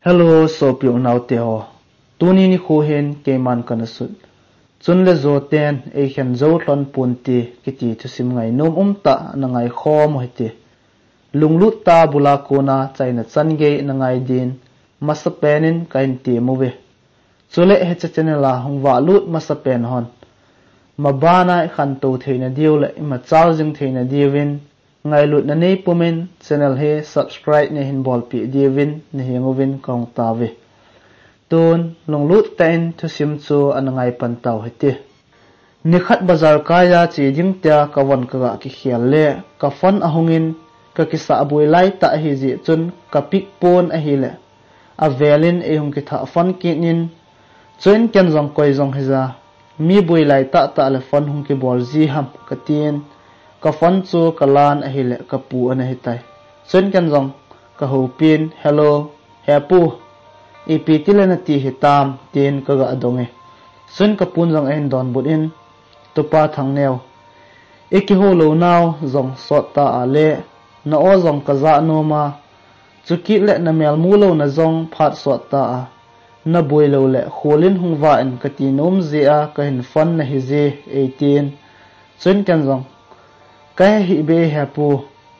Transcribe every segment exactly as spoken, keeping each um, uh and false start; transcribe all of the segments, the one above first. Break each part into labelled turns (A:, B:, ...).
A: Hello, so piu nau te ho. Tuni ni khu hen ke man kana sut. Chun le Joten Eikhen Lhon Ponte kiti tu sim ngai nom um ta na ngai khom hete. Lunglut ta bula kona chaina change na ngai din masapenin kain ti move. Chule he chachenela hongwa lut masapen hon. Mabana khan to theina diu le ma chaw jing theina diwin ngai lut na nei pumen channel he subscribe ne hin bol pi diwin ne hingovin kong tawe. Tun lunglut tain thu sim chu anangai pantaw hete. Nikhat bazar kaya chi jing tia kawan ka ki khial le ka fon ahungin ka kisa abui lai ta hi ji chun ka pik pon a hi le a velin e hung ki tha fon kinin chun ken jong koi jong heza mi bui lai ta ta le fon hung ki bol ji ham ka tin ka fon chu ka lan a hi le ka pu an hi tai chun ken jong ka ho pin hello hapu ipi tilena ti hitam tin ka ga adonge sun ka pun jong en don but in tupa thang neo eki ho lo naw jong sot ta ale na o jong ka za no ma chuki le na mel mu lo na jong phat sot ta a na boi lo le kholin hungwa en ka ti nom zia ka hin fon na hi je eighteen sun kan jong ka hi be hapu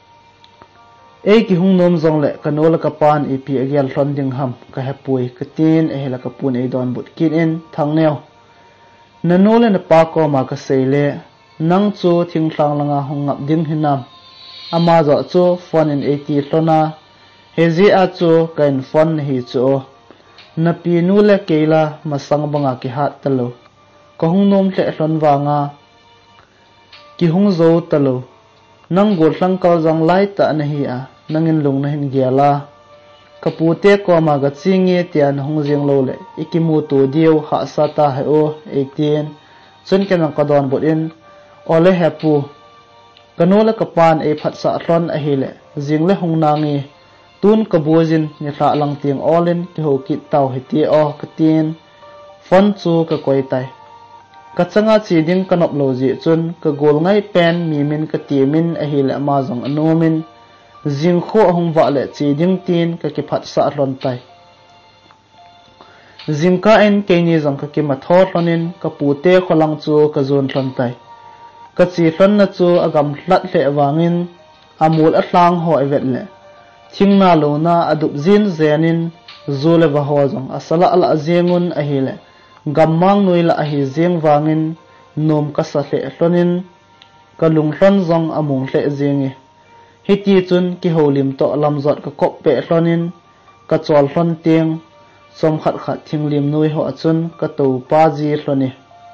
A: Eiki hung nom zong le kanola kapan ipi agyal hlon ding ham ka hapui katin e hela kapun e don but kin in thang neo nanole na pa ko ma ka seile nang chu thing thlang langa hung ngap ding hinam ama zo chu phone in eighty hlona hezi a chu kain phone hi chu na pi nu le keila masang banga ki hat talo ka hung nom tle hlon wanga ki hung zo talo nang gol thlang ka jong lai ta na hi a nangin lung na hin giala kapute ko ma ga chinge tian hong jing lo le ikimu tu diu ha sa ta he o eighteen chun ken ka don bot in ole hapu kanola kapan e phat sa hlon a hi le jing le hong nangi tun ka bojin ni thla lang ting olin ki ho ki taw he ti o katin fon chu ka koi tai ka changa chi ding kanop lo ji chun ka gol ngai pen mi min ka ti min a hi le ma jong anomin jing kho hong wa le chi ding tin ka ki phat sa hlon tai jing ka en ke ni jong ka ki ma thor hlonin ka pute kholang chu ka zon hlon tai ka chi hlon na chu agam hlat le wangin amul a hlang ho evet le thingna lo na adup jin zenin zule wa ho jong asala ala zengun a hi le gammang noi la a hi zeng wangin nom ka sa le hlonin ka lung hlon jong amung le zengi hiti chun ki holim to lamzot ka kop pe hlonin ka chol hlon ting som khat khat thinglim noi ho chun ka to pa ji hloni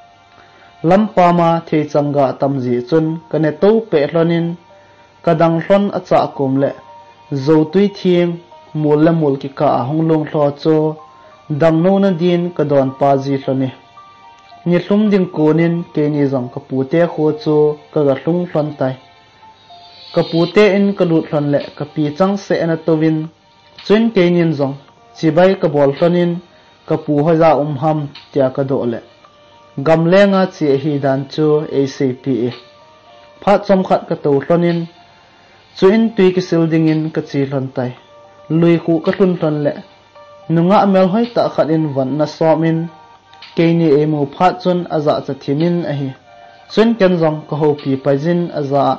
A: lampa ma the changa tamji chun ka ne to pe hlonin ka dang hlon acha kum le zo tui thing mul la mul ki ka honglong hlo cho dang no na din ka don pa ji hloni ni hlum ding konin ke ni jong ka pute kho chu ka ga hlung hlon tai kapute in kalut hlon le kapi chang se ana towin chun kenin zong chibai ka bol hlonin kapu hoja umham tia ka do le gamlenga chi hi dan chu acp pha chom khat ka to hlonin chuin tui ki silding in ka chi hlon tai lui khu ka hlun hlon le nunga mel hoi ta khat in wan na somin keini emu pha chun aza cha thimin a hi chun ken zong ka ho pi pajin aza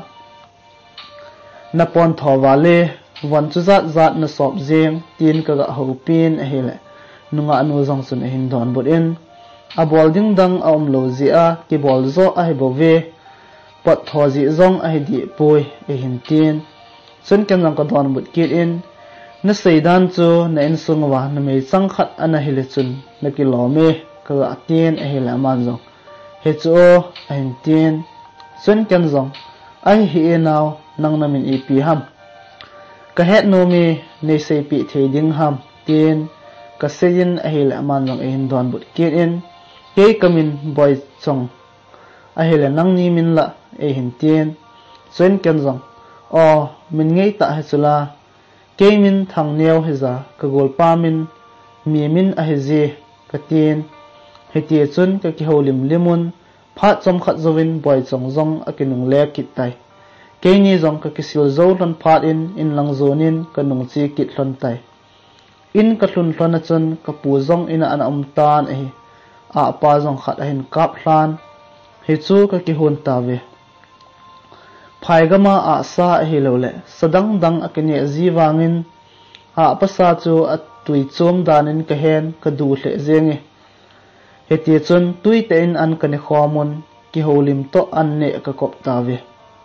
A: na pon thowa le wan chu zat zat na sop jeng tin ka ga ho pin a hele nunga anu jong chun hin don bot in a bol ding dang a om lo ji a ki bol zo a he bo ve pot tho ji zong a he di poi e hin tin chun ken jong ka don bot kit in na seidan chu na in sungwa na me chang khat ana hele chun na ki lo me ka ga tin a hele man jong he chu a hin tin chun ken jong ai hi naw nang namin ipi ham ka het no mi ne sei pi the ding ham tin ka sein a hil aman jong in don but kit in ke kamin boy chong a hil nang ni min la e hin tin chen ken jong o min ngei ta ha chula ke min thang neo heza ka gol pa min mi min a hezi ka tin heti chun ka ki holim limun pha chom khat zowin boy chong jong a kinung le kit tai keini jong ka kisil zo hlon phat in in lang zonin ka nung chi kit hlon tai in ka hlun hlona chun ka pu zong ina an om tan e a pa zong khat a hin kap hlan hi chu ka ki hun ta ve phai gama a sa hi lo le sadang dang akene ziwangin a pasa chu a tui chom danin ka hen ka du hle zengi heti chun tui te in an kane khwamun ki holim to an ne ka kop ta ve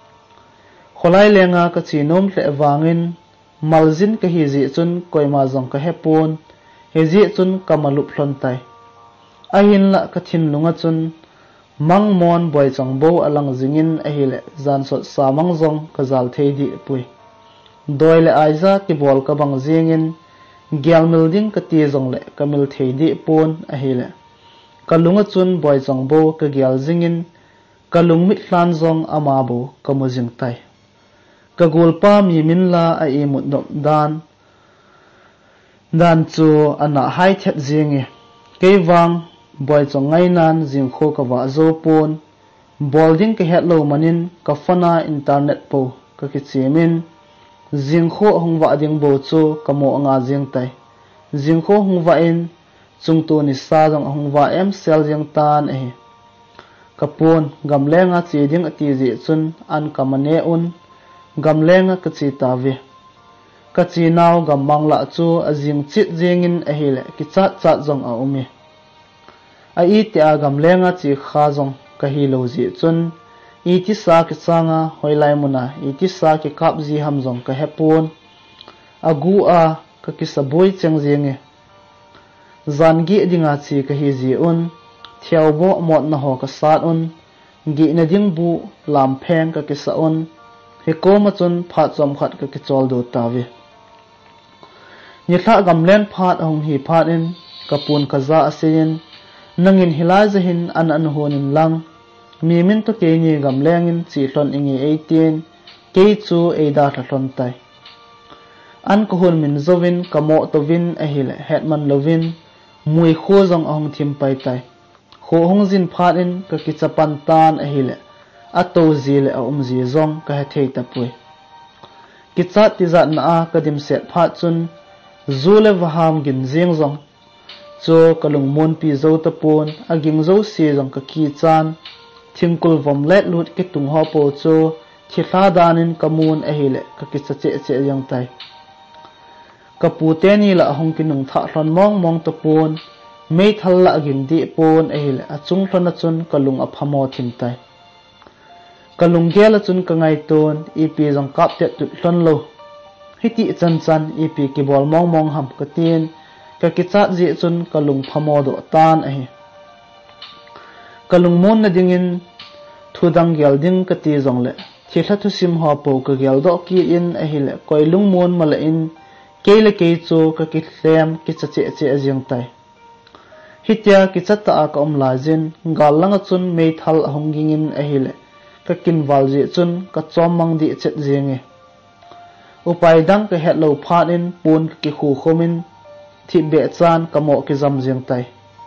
A: kholai lenga ka chinom hle wangin malzin ka hi zi chun koima zong ka hepun he zi chun kamalup hlon tai a hin la ka thin lunga chun mang mon boy chang bo alang zingin a hi le zan sot samang zong ka zal thei di pui doile aiza ki bol ka bang zingin gyalmil ding ka ti zong le kamil thei di pon a hi le kalunga chun boy chang bo ka gyal zingin kalung mit hlan zong ama bo kamuzing tai kagulpa mi min la a i mut dom dan dan chu ana hai thet zingi keiwang boy chong ngai nan jing kho ka wa zo pon bolding ke hello manin ka fana internet po ka ki chimin jing kho hong wa ding bo chu kamo anga jing tai jing kho hong wa in chung tu ni sa jong hong wa em sel jing tan e kapon gamlenga chi ding ati ji chun an kamane un gamlenga ka chi ta ve ka chi naw gam mangla chu azing chit jingin a hi le ki cha cha jong a umi a i te a gamlenga chi kha jong ka hi lo ji chun i ti sa ki changa hoilai muna i ti sa ki kap ji ham jong ka hepun agu a ka ki saboi cheng jinge zangi dinga chi ka hi ji un thiau bo mot na ho ka sat un gi na ding bu lam pheng ka ki sa un he ko ma chun pha chom khat ka ki chol do ta ve ni thla gamlen phat hong hi phat in kapun kaza asin nangin hilai zahin an an honin lang mi min to ke ni gamlengin chi hlon ingi eighteen ke chu eida thlon tai an ko hon min zovin kamo to vin a hile hetman lovin mui kho jong ong thim pai tai kho hong jin phat in ka ki chapan tan a hile a to zile a um ji zong ka he thei ta pui ki cha ti za na a ka dim set phat chun zule waham gin jing zong cho kalung mon pi zo ta pon aging zo si jong ka ki chan thingkul vom let lut ki tung ho po cho thi thla danin kamun a hile ka ki cha che che yang tai kapu te ni la hong ki nung tha hlon mong mong ta pon mei thal la aging di pon a hile a chung hlon a chun kalung a phamo thim tai kalung gel a chun ka ngai ton i pi jong kap te tu hlon lo hiti chan chan i pi ki bol mong mong ham ka tin ka ki cha ji chun kalung phamo do tan a hi kalung mon na dingin thudang gel ding ka ti jong le thila thu sim ho po ka gel do ki in a hi le koilung mon mala in keile ke chu ka ki thlem ki cha che che ajing tai hitia ki chata a ka om la jin galanga chun mei thal honging in a hi le ka kin wal ji chun ka chom mang di chet jinge upai dang ka het lo phat in pun ki khu khomin thi be chan kamo ki zam jing tai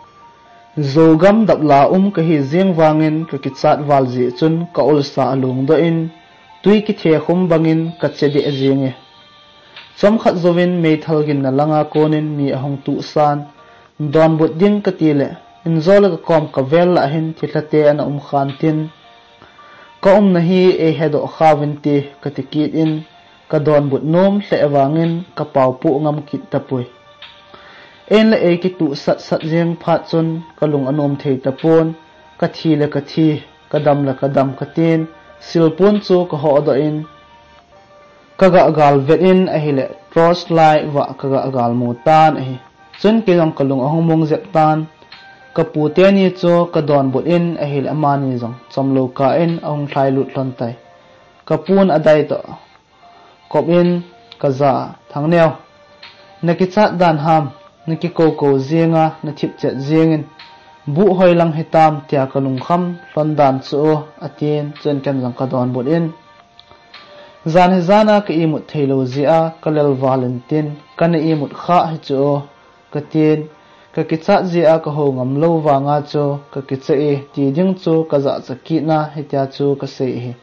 A: zogam dap la um ka hi jing wangin ka ki chat wal ji chun ka ul sa alung do in tui ki the khum bangin ka che de jinge chom khat zovin mei thal gin na langa konin mi ahong tu san don but ding ka ti le in zol ka kom ka vel la hin thi thate an um khan tin ka um na hi e hedo khawin ti ka ti kit in ka don but nom hle wangin ka pau pu ngam kit tapui en la e ki tu sat sat jeng phat chun kalung anom thei tapon ka thi le ka thi ka dam la ka dam ka tin silpun chu ka ho do in kaga gal vet in a hile cross lai wa kaga gal mu tan a hi chun ki jong kalung ahong mong zep tan ka pu te ni chu ka don but in a hile amani jong chomlo ka in ahong thlai lut hlon tai ka pun adai to kop in ka za thangneu naki chat dan ham naki ko ko zinga na thip chet zingin bu hoi lang hitam tia kalung kham hlon dan chu atin chen kan jang ka don but in zan hezana ka imut thailo zia kalel valentine kan imut kha hi chu ka tin ka kicha zia ka ho ngam lo wanga chu ka kicha e ti ding chu ka za chaki na hitia chu ka sei hi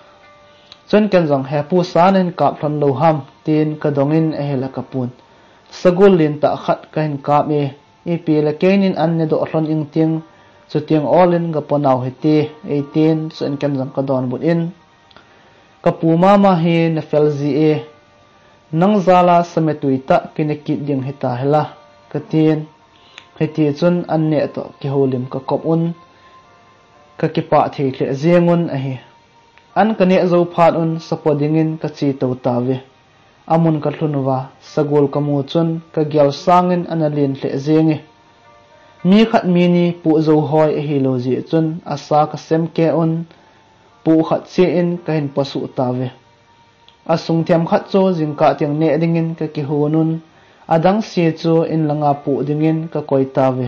A: chen kan jong he pu sanin kap thon lo ham tin ka dongin a hela kapun sagul lin ta khat ka hin kap e ipi la kenin an ne do hlon ing ting chu ting olin ga ponaw heti eighteen sen kan jang ka don but in kapuma ma hi na felzi e nang zala sametuita kinekit ding heta hela katin heti chun an ne to ki holim ka kop un ka kipa thei hle zengun a hi an kane zo phat un sapodingin ka chi to tawe amun ka thunwa sagol kamu chun ka gyal sangin analin hle zengi mi khat mini pu zo hoi a hi lo ji chun asa ka sem ke un pu khat che in ka hin pasu tawe asung thiam khat cho jingka tiang ne dingin ka ki hunun adang si chu in langa pu dingin ka koi tawe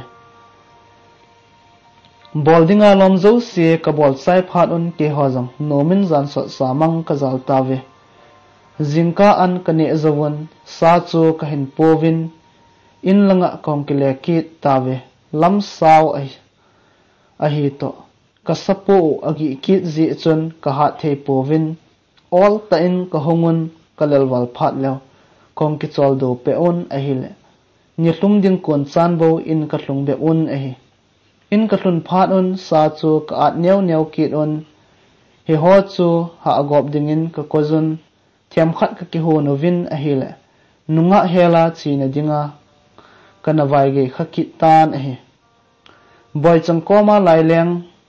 A: boldinga lom zo se ka bol sai phat un ke hojang nomin zan so samang ka zal tawe jingka an kane zawon sa chu ka hin povin in langa kongkile ki tawe lam saw ai a hi to ka sapo agi ki ji chun ka ha the povin all ta in ka hongun ka lelwal phat lew kong ki chol do pe on a hi le ni hlum ding kon chan bo in ka hlung be un a hi in ka hlun phat on sa chu ka at new new kit on hi ho chu ha agop dingin ka kozun thiam khat ka ki ho novin a hi le nunga hela china dinga kana vai ge khakit tan a hi boy chang koma lai leng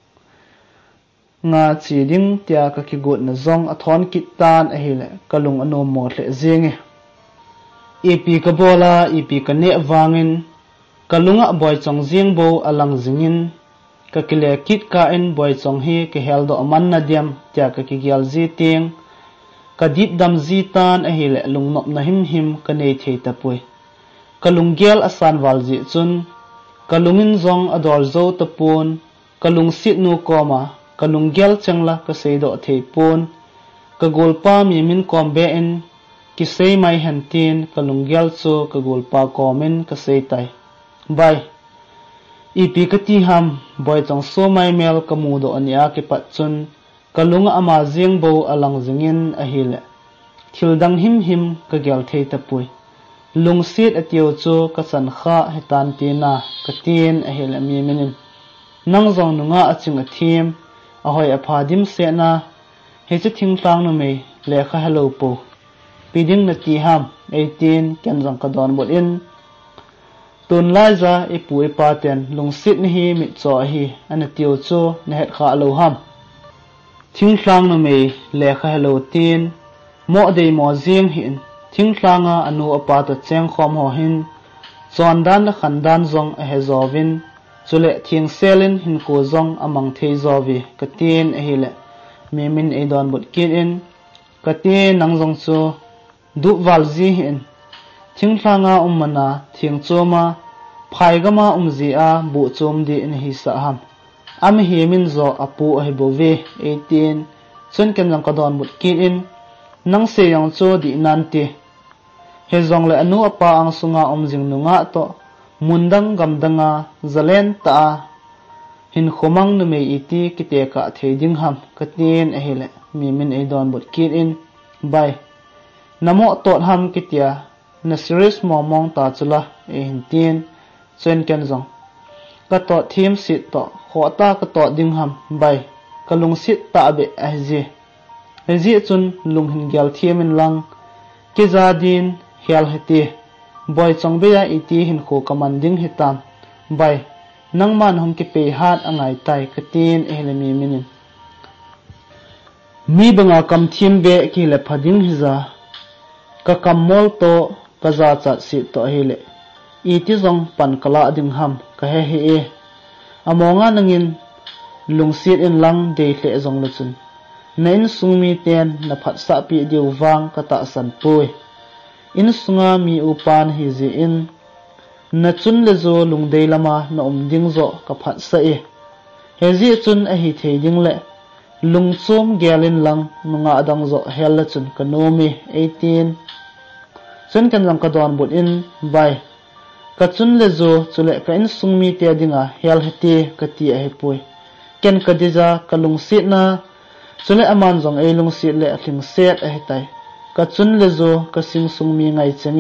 A: nga chi ding tia ka ki gut na zong a thon kit tan a hi le kalung ano mo hle zinge ipi ka bola ipi ka ne wangin kalunga boy chong jing bo alang zingin ka kile kit ka in boy chong hi ke hel do man na diam tia ka ki gyal ji ting ka dit dam ji tan a hi le lung nop na him him ka nei thei ta pui kalung gyal asan wal ji chun kalungin zong ador zo ta pun kalung sit nu koma kalung gyal changla ka sei do thei pun ka golpa mi min kom be in ki sei mai han tin kalung gyal chu ka golpa komen ka sei tai bai ipi ka ti ham boy chang so mai mel ka mu do ania ki pat chun kalung ama jing bo alang jingin a hile thildang him him ka gyal thei ta pui lung sit atio chu ka chan kha hetan ti na ka tin a hile mi minin nang zong nunga aching a thim a hoi a phadim se na he chu thing tlang no me lekha hello po piding na ti ham eighteen ken jang ka don bot in tun lai za e pu e pa ten lung sit ni hi mi cho hi ana tio chu na het kha lo ham thing tlang no me lekha hello tin mo dei mo jing hin thing tlanga anu apa ta cheng khom ho hin chon dan la khan dan zong a he zovin chule thing selin hin ko zong amang thei zovi katin a hile memin e don bot kin in katin nang zong chu du wal ji hin thing tlanga ummana thing choma phaigama umji a bu chom di in hi sa ham am hi min zo apu a hi bove eighteen chun ken jang ka don bot kin in nang se yang chu di nan ti he zong le anu apa ang sunga omjing nunga to mundang gamdanga zalen ta hin khomang nu me iti kite ka theding ham katin a hele mi min e don bot kin in bai namo tot ham kitia na series momong ta chula e hintin chen ken zong ka to thim sit to khota ka to ding ham bai kalung sit ta be a ji ji chun lung hin gyal thiemin lang ki za din hial heti boy chong be ya iti hin ko commanding hitam bai nang man hom ki pe hat angai tai katin ehlemi minin mi banga kam thim be ki le phading hiza ka kammol to ka za cha si to hele iti zong pan kala ding ham ka he he e amonga nangin lungsit in lang de hle zong le chun nain sungmi ten na phat sa pi diu wang ka ta san pui in sunga mi upan hi zi in na chun le zo lung dei lama na om ding zo ka phat sa e he zi chun a hi thei ding le lung chom gelin lang nunga adang zo hel la chun ka nomi eighteen chun kan lang ka don bot in bai ka chun le zo chule ka in sungmi te dinga hel heti ka ti a he pui ken ka dija ka lung sit na chule aman zong e lung sit le thing set a hetai ka chun le zo ka sing sung mi ngai changin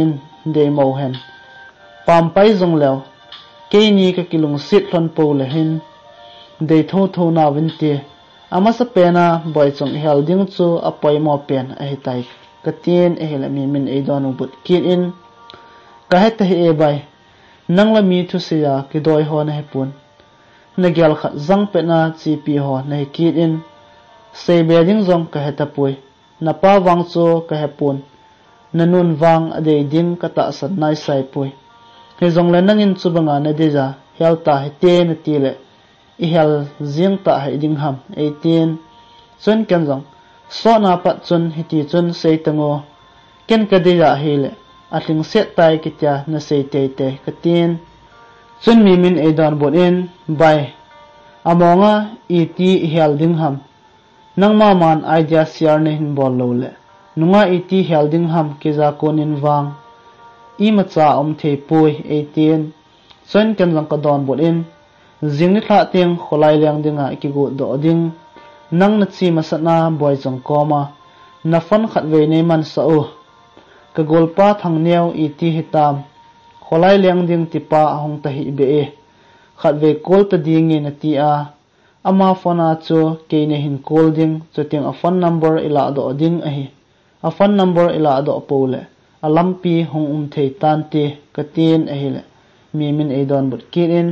A: de mo hen pam pai zong leo ke ni ka kilung sit lon po le hin de tho tho na win ti ama sa pena boy chong hel ding chu apoi mo pen a hi tai ka tien e hel mi min e don but kit in ka het hi e bai nang la mi thu sia ki doi ho na he pun na gyal khat zang pe na chi pi ho na hi kit in sei be ding zong ka heta pui na pa wang chu ka he pun na nun wang ade ding ka ta sat nai sai pui he zong le nangin chu banga na de ja hel ta he te na ti le i hel zing ta he ding ham eighteen chun ken zong so na pat chun hi ti chun sei tango ken ka de ja he le atling set tai ki tia na sei te te ka tin chun mi min e don bot in bai amonga i ti hel ding ham nang ma man idea share ne hin bol lo le nunga i ti hel ding ham ke za konin wang i ma cha om the pui eighteen chun ken zong ka don bot in jing ni thla teng kholai leng dinga ki go do ding nang na chi masana boy chong koma na fan khat ve nei man sa o ka golpa thang neu i ti hitam kholai leng ding ti pa hong ta hi be e khat ve kol ta ding in ti a ama phona chu ke ne hin kol ding chu teng a phone number ila do ding a hi a phone number ila do pole a lampi hong um thei tan ti ka tin a hi le mi min e don but kit in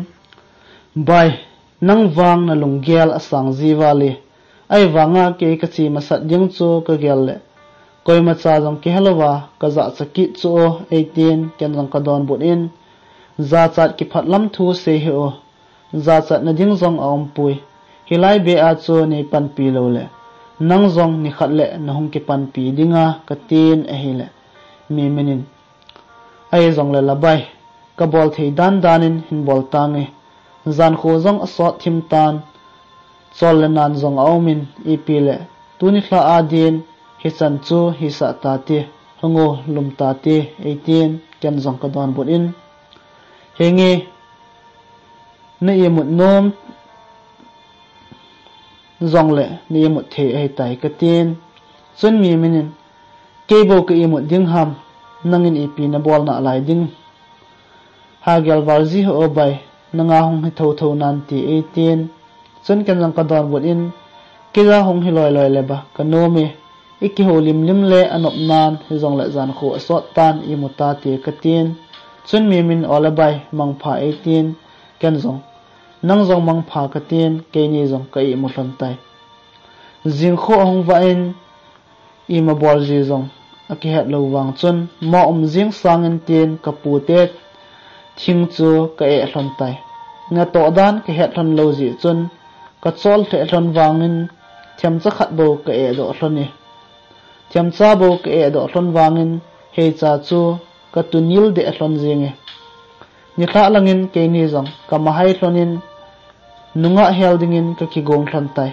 A: bai nang wang na lunggel asang jiwali ai wanga ke ka chi masat ding chu ka gel le koi ma cha jong ke halowa ka za chaki chu eighteen ken jong ka don but in za chat ki phatlam thu se he o za chat na ding jong aum pui hilai be a chu ni pan pi lo le nang jong ni khat le na hong ki pan pi dinga ka tin a hi le mi minin ai jong le la bai ka bol thei dan danin hin bol tange zan kho jong asot thim tan chol le nan jong aumin i pi le tuni thla adin hi chan chu hi sa ta ti hango lum ta ti eighteen ken jong ka don bot in hengi na ye mut nom zong le ni mut the ai tai ka tin chun mi minin ke bo ke i mut ding ham nangin i pi na bol na lai ding ha gel warji ho bai nanga hong hi tho tho nan ti eighteen chun ken jong ka don bot in ke ja hong hi loi loi le ba ka no mi iki ho lim lim le anop nan hi jong le zan kho asot tan i muta ti ka tin chun mi min ola bai mang pha eighteen ken jong nang jong mang pha ka tin ke ni jong ka i mu hlon tai jing kho hong va in i ma bol ji jong aki het lo wang chun mo um jing sang in tin ka pu te thing chu ka e hlon tai nga to dan ka het hlon lo ji chun ka chol the hlon wangin thiam cha khat bo ka e do hlon ni thiam cha bo ka e do hlon wangin he cha chu ka tunil de hlon jinge ni kha langin ke ni jong ka ma hai hlonin nunga heldingin ka ki gong hlon tai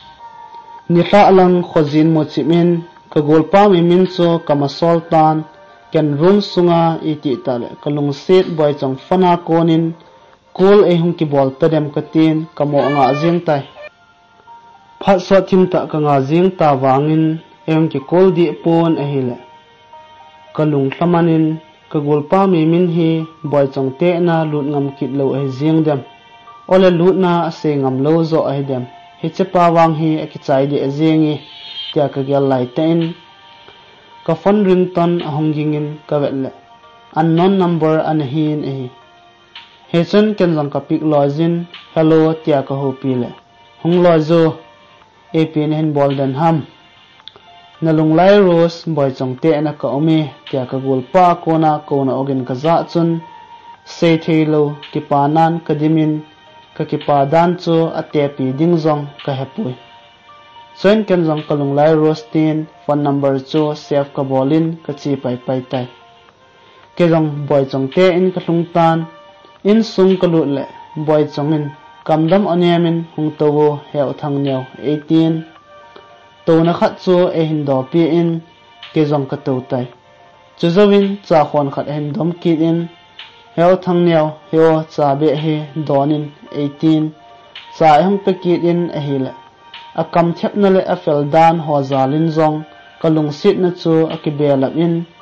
A: ni kha lang khojin mo chimin ka golpa mi min chu ka ma sol tan ken room sunga iti tale kalung set boy chong fana konin kol e hung ki bol ta dem ka tin ka mo nga jing tai phat so thim ta ka nga jing ta wangin em ki kol di pon a hile kalung hlamanin ka golpa mi min hi boy chong te na lut ngam kit lo e jing dem ole lut na ase ngam lo zo a dem hi chepa wang hi a ki chai di a jingi tia ka gel lai ten ka phone rington ahongingin ka wele unknown number an hin e he chun ken jong ka pik lojin hello tia ka ho pile hong lojo e pin hen bol den ham nalung lai rose boy chong te na ka omi tia ka gol pa kona kona ogin ka za chun se thelo ki panan kadimin ka ki pa dan chu ate pi ding jong ka hepui Chun ken jong kalung lai rostin phone number chu save ka bolin ka chi pai pai tai ke jong boy chong te in ka hlung tan in sung ka lut le boy chong in kamdam oniamin hung towo heu thang neu eighteen to na khat chu e hin do pi in ke jong ka to tai chu zawin cha khon khat hen dom kit in heu thang neu heo cha be he donin eighteen cha hung pe kit in a hi le a kam thep na le a fel dan ho zalin zong kalung sit na chu a ki belap in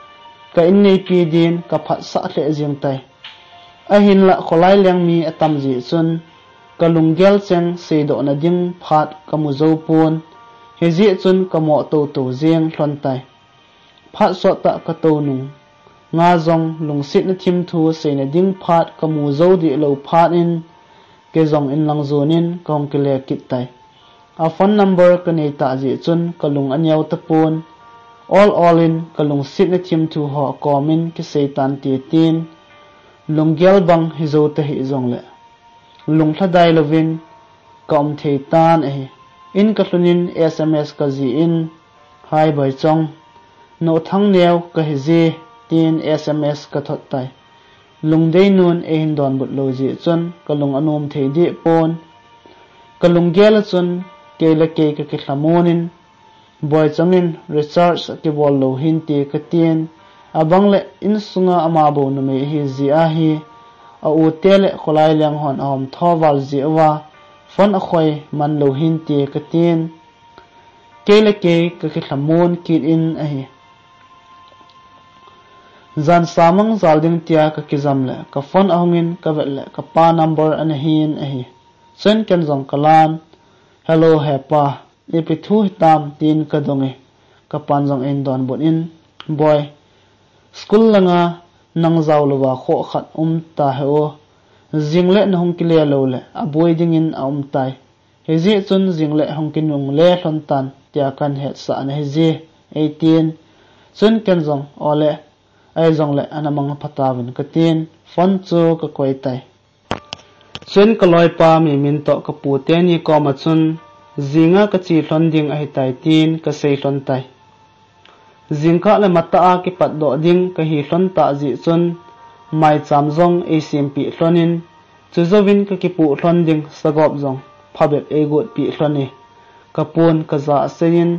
A: ka in nei pi din ka phat sa hle jing tai a hin la kholai leng mi atam ji chun ka lunggel cheng se do na ding phat ka mu zo pun he ji chun ka mo to to jing hlon tai phat so ta ka to nu nga zong lungsit na thim thu se na ding phat ka mu zo di lo phat in ke zong in lang zonin kong ke le kit tai a phone number ka nei ta ji chun ka lung anyau ta pun all all in ka lungsit na thim thu ho komin ke seitan ti tin lunggel bang hi zo ta hi zong le lung thadai lovin ka om thei tan e in ka hlunin sms ka ji in hai bai chong no thang neu ka hi ji tin sms ka thot tai lungdei nun e hin don but lo ji chun ka lung anom thei di pon ka lunggel chun ke la ke ka ke thlamonin boy changin recharge ke bol lo hin ti ka tin abang le in sunga ama bo no me hi ji a hi a u tele kholai leng hon om thowal ji wa phone a khoi man lo hin ti ka tin ke la ke ka ke thamon kit in a hi zan samang zalding tia ka kizam le ka phone ahungin ka vet le ka pa number an hin a hi chen ken zong kalan hello hepa ipi thu hitam tin ka donge ka pan zong in don bun in boy school langa nang zaw lowa kho khat um ta he o jingle na hong kile lo le a boy ding in a um tai he ji chun jingle hong kin nung le hlon tan tia kan het sa na he ji eighteen chun ken zong ole ai zong le anamang phatawin ka tin phone chu ka koi tai chun ka loi pa mi min to ka pu te ni ko ma chun zinga ka chi hlon ding ai tai tin ka sei hlon tai zingka le mata a ki pat do ding ka hi hlon ta ji chun mai cham zong e sim pi hlonin chu zowin ka ki pu hlon ding sagop zong phabet e gut pi hloni ka pun ka za sein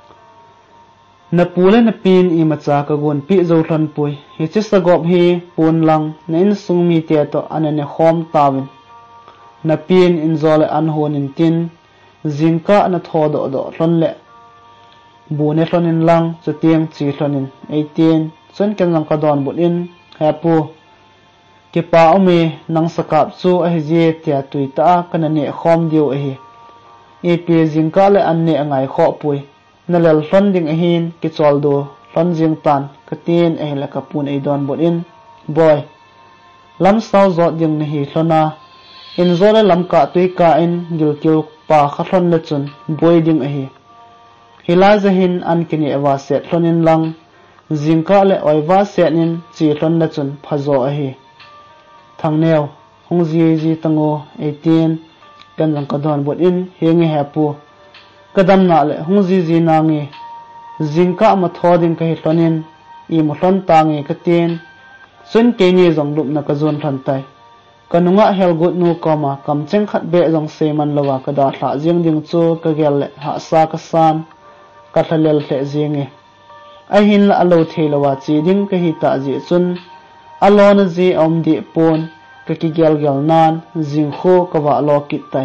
A: na pule na pin i macha ka gon pi zo hlon pui hi chi sagop hi pun lang na in sung mi te to anane khom tawin na pin in zole an honin tin zingka na tho do do hlon le bu ne hlonin lang chu tiang chi hlonin eighteen chun ken lang ka don bul in hapu ke pa ome nang sakap chu a hi je tia tuita kana ne khom dio a hi e pe zingka le an ne angai kho pui na lel hlon ding a hin ki chol do hlon jing tan ka tin e la ka pun e don bul in boy lam saw zot ding ne hi hlona in zole lam ka tui ka in gil kil pa kha hlon le chun boy ding a hi hila zahin an kini ewa set hlonin lang zingka le oiwa setin chi hlon na chun phazo a hi thangneu hongji ji tango eighteen kan lang ka don bot in hengi hapu kadam na le hongji ji na ngi zingka ma thoding ka hi hlonin i mo hlon ta ngi ka tin sun ke ni zong lup na ka zon thlan tai kanunga hel gut nu koma kam cheng khat be zong seman lawa ka da thla jing ding chu ka gel le ha sa ka san ka thalel hle jingi a hin la alo theilawa chi ding ka hi ta ji chun alon ji om di pon ka ki gel gel nan jing kho ka wa lo kit tai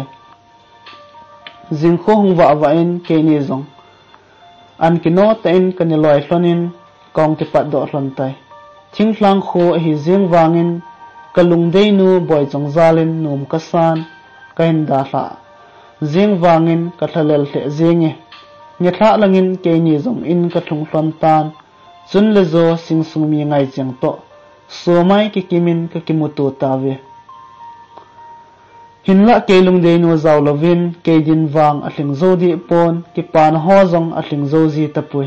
A: jing kho hung wa wa in ke ni zong an ki no ta in ka ni loi hlonin kong ki pat do hlon tai thing hlang kho hi jing wangin kalung dei nu boy chong zalin num ka san ka hin da hla jing wangin ka thalel hle jingi nge thla langin ke ni zong in ka thung hlon tan chun le zo sing sung mi ngai chang to so mai ki kimin ka kimutu tawe hinla ke lung dei nu zaw lovin ke din wang a hling zo di pon ki pan ho zong a hling zo ji tapui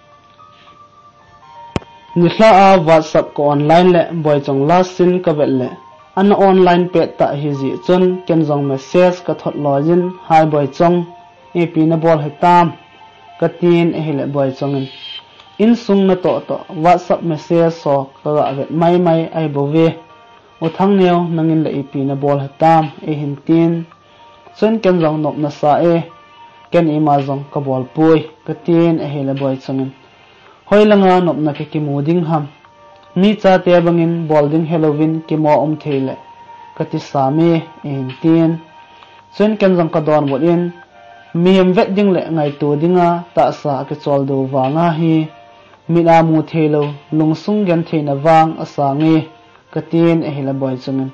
A: ni hla a whatsapp ko online le boy chong la sin ka vel le an online pe ta hi ji chun ken zong message ka thot login hai boy chong e pi na bol hetam ka tin e hele boy chongin in sung na to to whatsapp message so ka ga vet mai mai ai bo ve o thang neo nangin la e pi na bol hetam e hin tin chun ken zong nop na sa e ken i ma zong ka bol pui ka tin e hele boy chongin hoi langa nop na ke ki moding ham mi cha te bangin bolding halloween ki mo um theile ka ti sami in tin chen ken jang ka don bot in mi hem vet ding le ngai tu dinga ta sa ke chol do wanga hi mina mu thelo lungsung gan theina wang asangi katin ehila boy chungin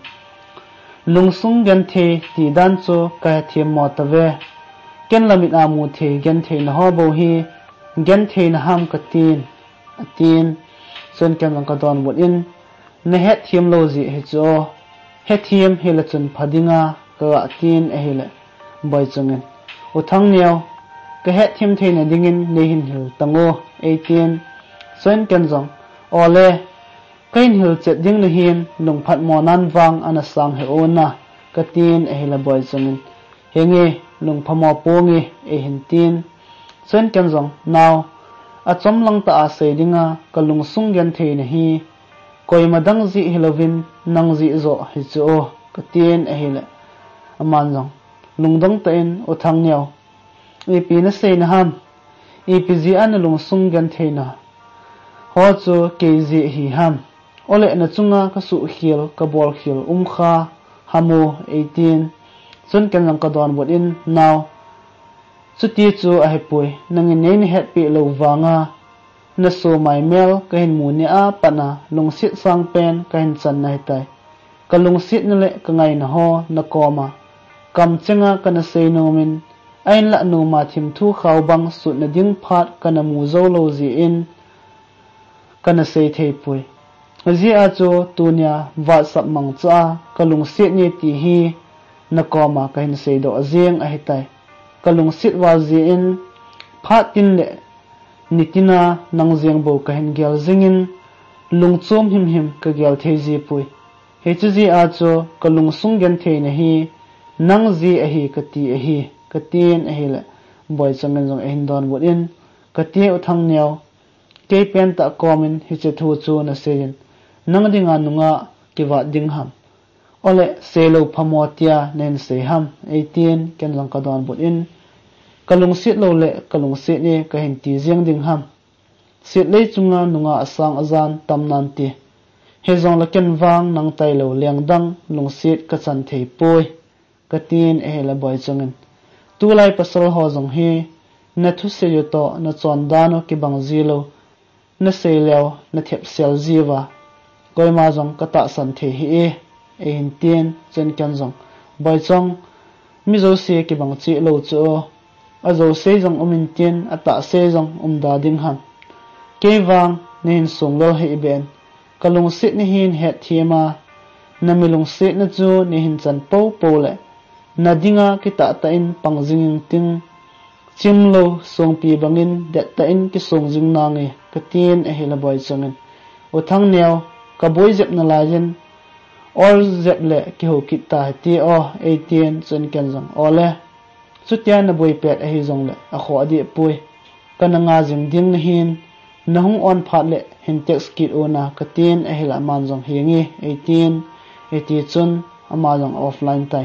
A: lungsung gan the ti dan chu ka thiam mo tawe ken lamit amu the gan theina ho bo hi gan theina ham katin atin chun ken lang ka don bot in na het thiam lo ji he cho het thiam hela chun phadinga ka atin ehila boy chungin uthang niaw ka het thiam theina dingin ne hin hil tango eighteen chun ken jong ole kain hil chet ding na hin lung phat mo nan wang ana sang he ona katin ehila boy chungin henge lung phamo pongi e hin tin chen ken jong naw a chom lang ta a se dinga kalung sung gen the na hi koi madang ji hilovin nang ji zo hi chu katin ehila aman jong lungdong ta in uthang niaw e pi na se na ham e pi ji an lung sung gen the na ho chu ke ji hi ham ole na chunga ka su khil ka bol khil um kha hamu eighteen chun ken lang ka don bot in now chuti chu a hepui nangin nei ni het pi lo wanga na so mai mel ka hin mu ni a pana lungsit sang pen ka hin chan nai tai ka lungsit na le ka ngai na ho na koma kam chenga kana sei no min ain la no ma thim thu khaw bang su na ding phat kana mu zo lo ji in kana sei thei pui ji a chu tunia wa sap mang cha kalung sit ni ti hi na koma ka hin sei do azeng a hitai kalung sit wa ji in phatin le nitina nang jeng bo ka hin gel zingin lung chom him him ka gel thei ji pui he chu ji a chu kalung sung gen thei na hi nang ji a hi ka ti a hi ka tin a hi le boy changen jong hin don bot in ka ti uthang nyaw ke pen ta komin hi che thu chu na sein nang dinga nunga kiwa ding ham ole selo phamotia nen se ham eighteen ken lang ka don bot in kalung sit lo le kalung sit ni ka hin ti jeng ding ham sit le chunga nunga asang azan tamnan ti he jong la ken wang nang tai lo leng dang lung sit ka chan thei poi ka tin e la boy chungin tu lai pasal ho jong hi na thu se yo to na chon dano ki bang zilo na se leo na thep sel jiwa koi ma jong ka ta san the hi e e hin tien chen kan jong bai chong mi zo se ki bang chi lo chu a zo se jong umin tien ata se jong um da ding ham ke wang nen sung lo hi ben kalung sit ni hin het thiema na milung sit na chu ni hin chan po po le na dinga ki ta ta in pang jing ting chim lo song pi bangin det ta in ki song jing na nge ka tien e hela boy changin uthang neo ka boy jep na la jen or jep le ki ho ki ta ti o eighteen chen ken jong ole chutia na boy pet a hi jong le a kho adi pui kana nga jing ding na hin na hung on phat le hin text kit ona ka tien e hela man jong hingi eighteen eighty chun ama jong offline tai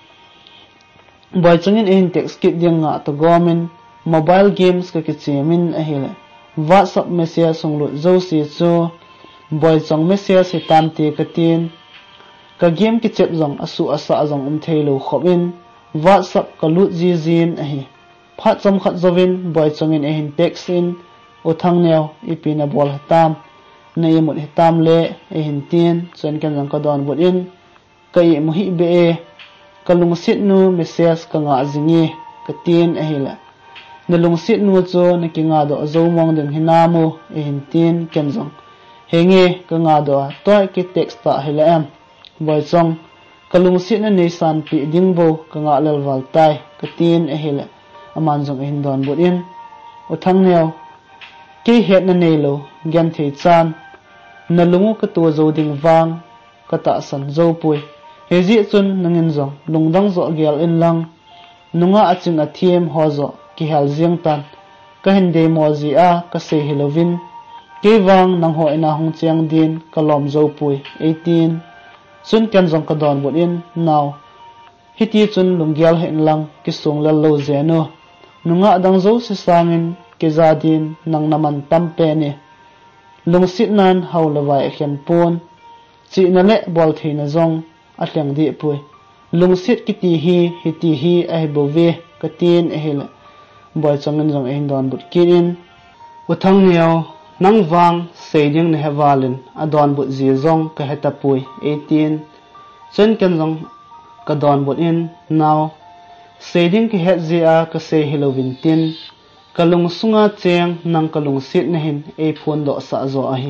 A: boy chungin in text kit ding nga to gomin mobile games ka kichimin a hela whatsapp message song lu zo si chu boy chong message se tam ti ka tin ka game ki chep jong asu asa jong um thelo khobin whatsapp ka lu ji jin a hi phat chom khat zovin boy chongin a hin text in uthang neo ipina bol tam nei mut hitam le e hin tin chen kan jong ka don bot in kai mu hi be e kalung sit nu message ka nga jingi ka tin a hila na lung sit nu cho na ki nga do zo mong ding hinamu e hin tin ken jong henge ka nga do toy ki text ta hila am boy chong kalung sit na nei san pi ding bo ka nga lel wal tai ka tin a hila aman jong hin don bot in uthang neo ke het na nei lo gan thei chan na lungu ka to zo ding wang ka ta san zo pui hezi chun nangin zong lungdang zo gel in lang nunga aching athiam ho zo ki hal jiang tan ka hin de mo ji a ka se hilovin ke wang nang ho ina hung chiang din kalom zo pui eighteen chun kan zong ka don bot in now hiti chun lungyal hen lang ki sung lal lo zeno nunga dang zo se sangin ke zadin nang naman tampe ni lungsit nan haulawai Eikhen pon chi na le bol theina zong atleng di pui lungsit ki ti hi hiti hi a hi bove ka tin e hela boy changin jong ein don but kirin uthang neo nang wang seiding ne hevalin adon but zi zong ka hetapui eighteen chen ken zong ka don but in now seiding ki het zia ka se hilovin tin kalung sunga cheng nang kalung sit na hin e phun do sa zo a hi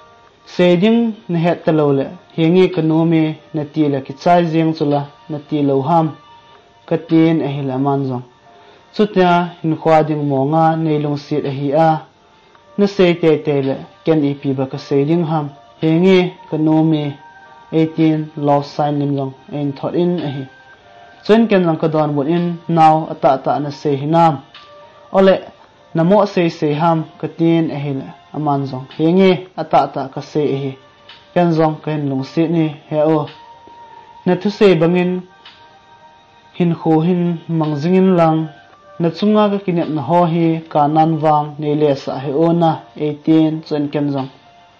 A: seiding ne het talole hingi kanome na ti la ki chai jeng chula na ti lo ham ka tin a hila man zong chutya hin khwading monga neilung sit a hi a na sei te te le ken i pi ba ka seiding ham hingi kanome eighteen law sign nim zong ein thot in a hi chen ken lang ka don but in now ata ta na sei hinam ole namo sei sei ham ka tin a hi le aman zong hingi ata ta ka sei a hi ken zong ka hin lung sit ni he o na thu sei bangin hin kho hin mangjingin lang na chunga ka kinep na ho hi ka nan wang nei le sa he o na eighteen chen ken zong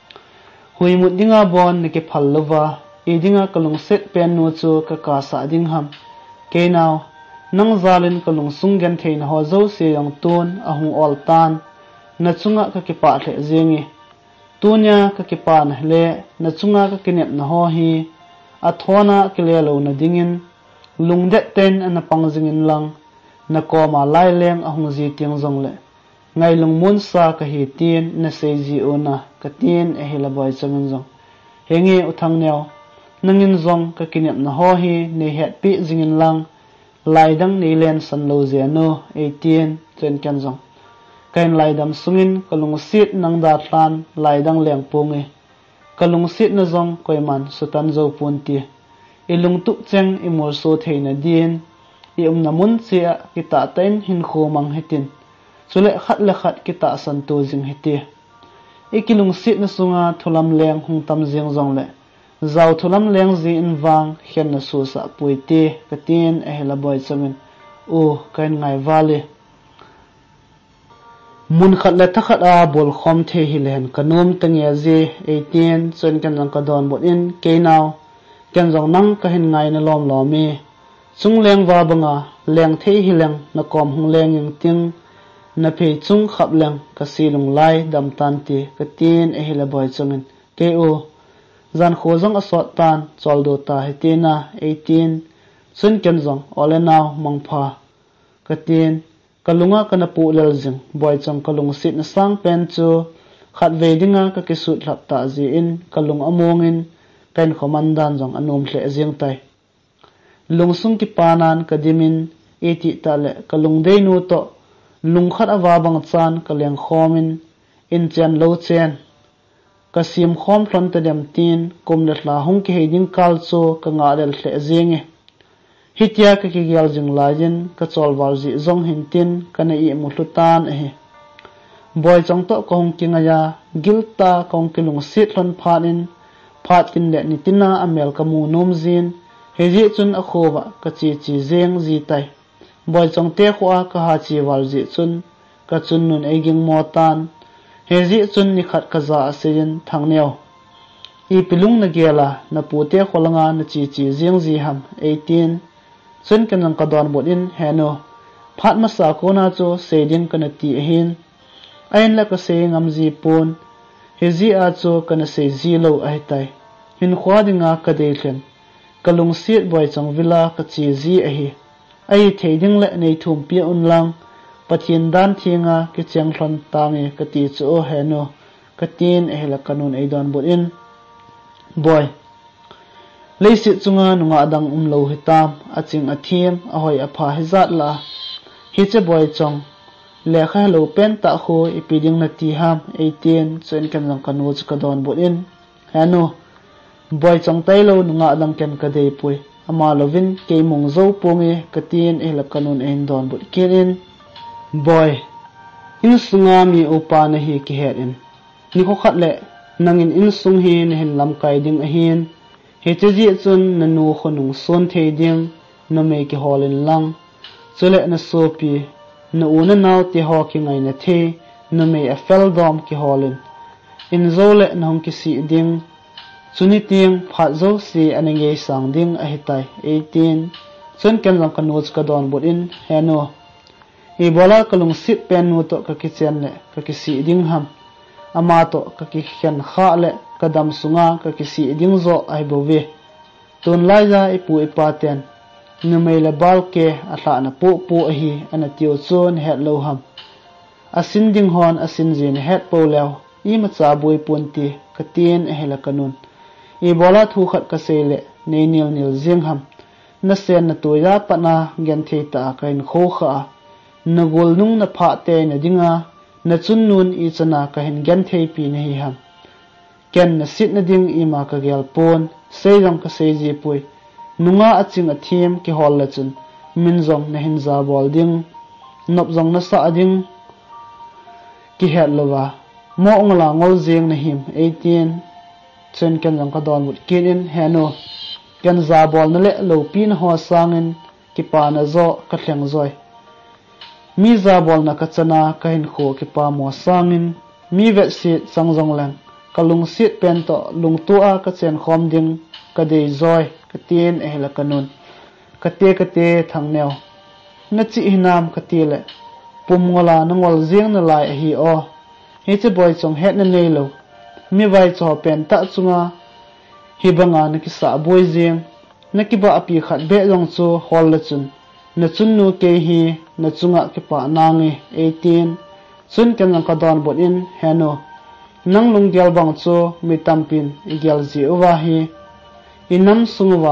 A: hui mut dinga bon ne ke phal lova e dinga kalung set pen nu chu ka ka sa ding ham ke now nang zalin kalung sung gen thein ho zo se yang ton a hu ol tan na chunga ka ki pa the zengi tunya ka ki pa na le na chunga ka kinep na ho hi a thona ke le lo na dingin lungde ten an pangjingin lang na ko ma lai leng a hung ji tiang zong le ngai lung mun sa ka hi tin na sei ji ona ka tin e hela boy chamin zong hengi uthang neo nangin zong ka kinep na ho hi ne het pi jingin lang laidang ni len san lo je no eighteen chen kan zong kain laidam sungin kalung sit nang da tlan laidang leng pungi kalung sit na zong koiman sutan zo punti ilung tu cheng imor so theina din i um namun chia kita tain hin kho mang hetin chule khat le khat kita san to jing heti ikilung sit na sunga thulam leng hung tam jing zong le zau thulam leng zi in wang khen na su sa puite katin e hela boy chamin o kain ngai vale mun khat le thakhat a bol khom the hi len kanom tangya ji eighteen chen kan lang ka don bot in ke now ken zong nang ka hin ngai na lom lomi chung leng wa banga leng the hi leng na kom hung leng ing ting na phe chung khap leng ka silung lai dam tan ti ka tin e hila boy chamin ke o zan kho zong asot tan chol do ta hetina eighteen sun ken zong ole now mangpha ka tin kalunga kana pu lel jing boy chang kalung sit na sang pen chu khat ve dinga ka kisut lap ta ji in kalung amongin kain khomandan jong anom hle jing tai lungsung ki panan kadimin eti tale kalung dei nu to lung khat awa bang chan kaleng khomin in chen lo chen kasim khom thon ta dem tin kum le hla hung ki heding kal cho ka nga del hle zinge hitia ka ki gyal jing lajin ka chol wal ji zong hin tin kana i mu hlutan e boy chong to ko hung ki nga ya gilta kong kilung sit thon phanin phat kin le ni tina amel ka mu nom zin heji chun a khowa ka chi chi zeng ji tai boy chong te khwa ka ha chi wal ji chun ka chun nun eging motan heji chun ni khat ka za asin thangneo i pilung na gela na pute kholanga na chi chi zeng ji ham eighteen chun kanang ka don bot in heno phat ma sa ko na cho sedin kana ti hin ain la ka se ngam ji pon heji a cho kana se ji lo ai tai hin khwadinga ka de khen kalung sit boy chang villa ka chi ji a hi ai theding le nei thum pi un lang pathin dan thinga ki chang thon tangi ka ti chu heno ka tin e hela kanun ei don bot in boy leisi chunga nunga dang um lo hitam aching athim a hoi a pha hizat la hi che boy chong le kha lo pen ta kho ipiding na ti ham eighteen chen kan lang kanu chu ka don bot in heno boy chong tai lo nunga dang ken ka dei pui ama lovin ke mong zo ponge katin e la kanun en don bot kirin boy in sunga mi opa na hi ki het in ni ko khat le nangin in sung hi ne hen lam kai ding a hin he che ji chun na nu khonung son the ding na me ki holin lang chule na sopi na una naw ti ho ki ngai na the na me a fel dom ki holin in zole na hong ki si ding chuni ting phat zo si anenge sang ding a hitai eighteen chun ken lang kanut ka don bot in heno e bola kalung sit pen nu to ka ki chen le ka ki si ding ham amato ka ki khen kha le kadam sunga ka ki si ding zo ai bowe tun lai za ipu ipaten numei la balke atla na pu pu hi ana tiu chun het lo ham asin ding hon asin jin het po lew i ma cha boi punti katin ehla kanun i bola thu khat ka sele nei nil nil jing ham na sen na tuya pana gen theita kain kho kha na gol nung na pha te na dinga na chun nun i chana ka hin gen thei pi na hi ham ken na sit na ding i ma ka gel pon seijong ka seji pui nunga aching athim ki hol la chun min zong na hin za bol ding nop zong na sa ding ki het lova mo ngla ngol jing na him eighteen chen ken jong ka don mut kinin heno ken za bol na le lo pin ho sangin ki pa na zo ka thleng zoi mi za bol na ka chana ka hin kho ki pa mo sangin mi ve si changjong lang kalung sit pen to lung tu a ka chen khom ding ka dei zoi ka tin ehla kanun ka te ka te thang neo na chi hinam ka ti le pum ngola na ngol jing na lai hi o hi che boy chong het na nei lo mi vai cho pen ta chunga hi banga na ki sa boy jing na ki ba api khat be jong chu hol la chun na chun nu ke hi na chunga ki pa nangi eighteen chun ken ka don bot in heno nang lung gel bang chu mi tampin i gel ji wa hi inam sungwa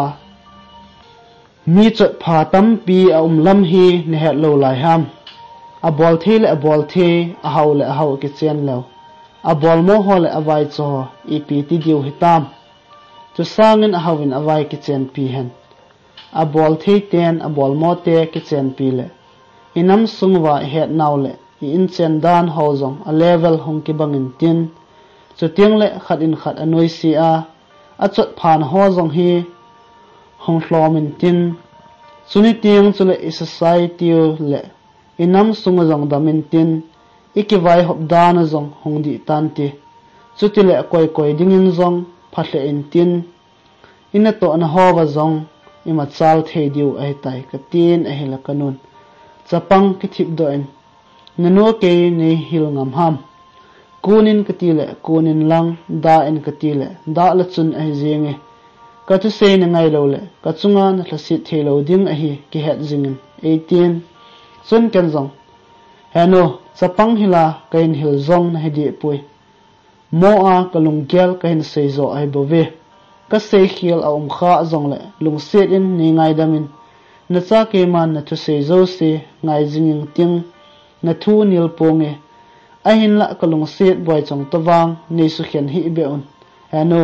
A: mi chot pha tam pi a um lam hi ne het lo lai ham a bol the le a bol the a haw le a haw ki chen lo a bol mo ho le a vai cho i pi ti diu hitam chu sangin a hawin a vai ki chen pi hen a bol the ten a bol mo te ki chen pi le inam sungwa het naw le i in chen dan ho zong a level hong ki bangin tin chu tiang le khat in khat anoi si a a chot phan ho zong hi hong hlomin tin chuni tiang chule i society le inam sunga zong damin tin ikiwai hop dan zong hong di tan ti chutile koi koi dingin zong phathle in tin ina to na hawa zong ima chal thei diu ai tai ka tin a hela kanun chapang ki thip do en nano ke nei hil ngam ham kunin katile kunin lang da en katile da la chun ai jenge ka tu se na ngai lo le ka chunga na thlasit thelo ding a hi ki het jingin eighteen chun ken zong heno chapang hila kain hil zong na hedi pui mo a kalung gel kain sei zo ai bove ka sei khil a um kha zong le lung set in ni ngai damin na cha ke man na thu sei zo se ngai jinging ting na thu nil ponge a hin la kalung set boy chong tawang nei su khen hi beun heno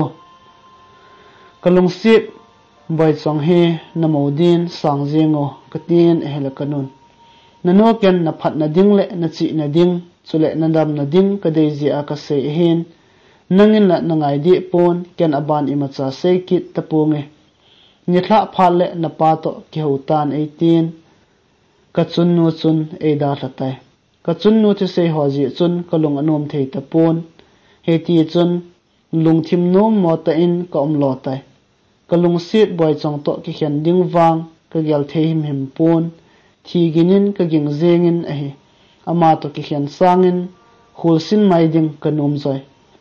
A: kalung set boy chong he na modin sang jingo katin ehla kanun nano ken na phat na ding le na chi na ding chule na dam na ding ka dei ji a ka sei hin nangin la na ngai di pon ken aban ima cha sei kit ta punge ni thla phal le na pa to ki ho tan eighteen ka chun nu chun e da thatai ka chun nu thi sei ho ji chun ka lung anom thei ta pon he ti chun lung thim nom mo ta in ka om lo tai ka lung sit boy chong to ki khen ding wang ka gel thei him him pon thi ginin ka ging zengin a hi ama to ki khen sangin khul sin mai ding ka nom zoi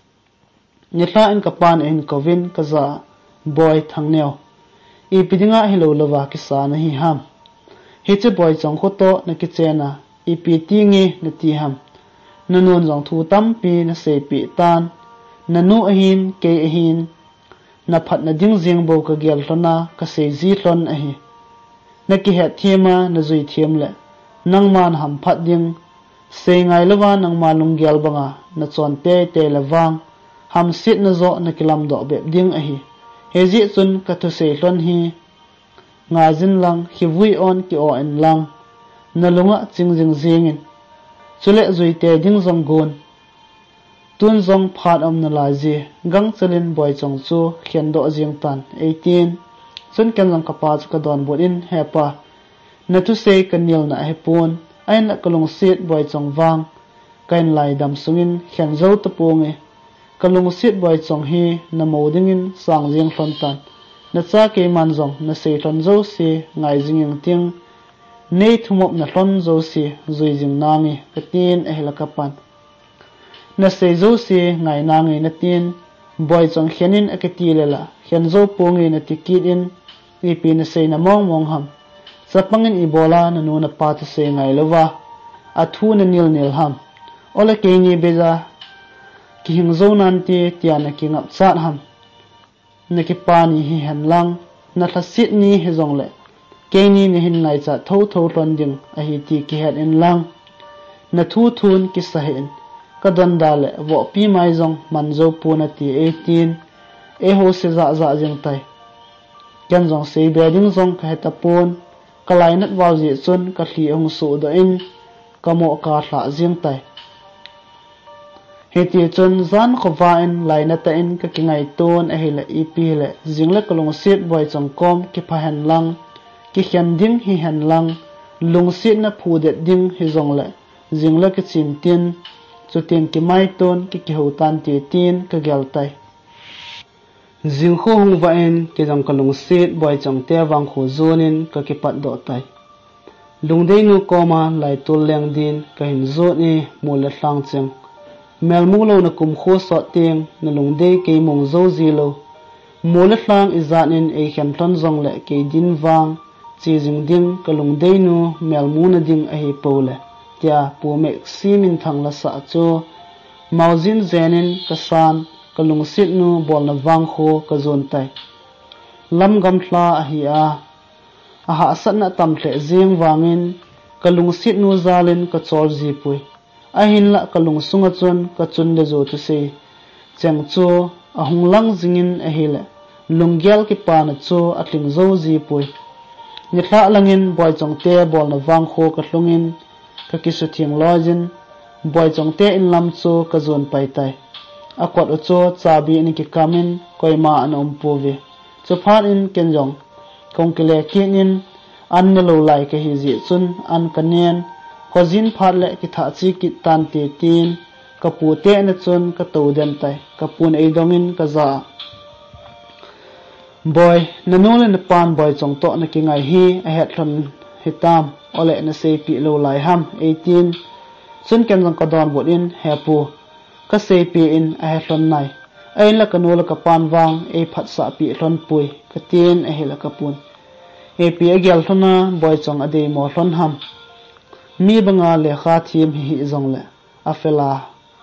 A: ni thla in ka pan in kovin ka za boy thangneo i pidinga hilo lova ki sa na hi ham he che boy chong kho to na ki chena i pi ti ngi na ti ham na non jong thu tam pi na se pi tan na nu a hin ke a hin na phat na ding jing bo ka gel hlona ka se ji hlon a hi na ki het thema na zui them le nang man ham phat ding se ngai lawa nang ma lung gel banga na chon te te lawang ham sit na zo na kilam do be ding a hi he ji chun ka thu se hlon hi nga jin lang hi vui on ki o en lang na lunga ching jing jingin chule zui te ding zong gun tun zong phat om na la ji gang chalin boy chong chu khian do jing tan eighteen chun ken lang ka pa chu ka don bot in hepa na tu se kan nil na he pon ain la kalung sit boy chong wang kain lai dam sungin khian zo ta ponge kalung sit boy chong hi na modingin sang jing hlon tan na cha ke man zong na se hlon zo se ngai jinging ting nei thumop na hlon zo se zui jing nangi katin ehla kapan na sei zo si ngai na ngai na tin boy chong khianin akati lela khian zo pungi na tikit in i pi na sei na mong mong ham sapangin ibola na nu na pa ta sei ngai lova athu na nil nil ham ola ke ni beza ki hing zo nan ti tiana ki ngap chat ham na ki pa ni hi han lang na thasit ni he zong le ke ni ni hin ngai cha tho tho ton ding a hi ti ki het in lang na thu thun ki sa hen ka don da le wo pi mai zong man zo pu na ti eighteen e ho se za za jeng tai ken zong sei be ding zong ka heta pon ka lai nat waw ji chun ka thli ong su do in ka mo ka thla jeng tai he ti chun zan kho va in lai na ta in ka ki ngai ton a he le e pi le jing le kalong sit boy chong kom ki pha han lang ki khian ding hi han lang lung sit na phu de ding hi zong le jing le ki chin tin chu tin ki mai ton ki ki ho tan ti tin ka gel tai jing kho hung va en ki jang kalung sit boy chong te wang kho zonin ka ki pat do tai lung dei nu koma lai tul leng din ka hin zo ni mu le thlang cheng mel mu lo na kum kho so teng na lung dei ke mong zo zi lo mu le thlang izan in e khem ton zong le ke din wang chi jing ding ka lung dei nu mel mu na ding a hi po le tia pu me simin thang la sa cho mauzin zenin ka san ka lung sit nu bol na wang kho ka zon tai lam gam thla a hi a a ha sat na tam hle jing wangin ka lung sit nu zalin ka chol ji pui a hin la ka lung sunga chun ka chun de zo tu se cheng chu a hung lang jingin a hi le lung gyal ki pa na chu a tling zo ji pui ni thla langin boy chong te bol na wang kho ka hlungin ka ki su thing lojin boy chong te in lam chu ka zon pai tai a kwat o chu chabi ni ki kamin koima an om pu ve chu phan in ken jong kong ki le kin in an ne lo lai ka hi ji chun an ka nen ko jin phat le ki tha chi ki tan te tin ka pu te na chun ka to den tai ka pun ei dongin ka za boy na no le na pan boy chong to na ki ngai hi a het thon hitam ole na sei pi lo lai ham eighteen chun ken jong ka don bot in he pu ka sei pi in a he thon nai ain la ka no la ka pan wang e phat sa pi thon pui ka tin a he la ka pun e pi a gel thona boy chong a de mo thon ham mi banga le kha thim hi zong le a fela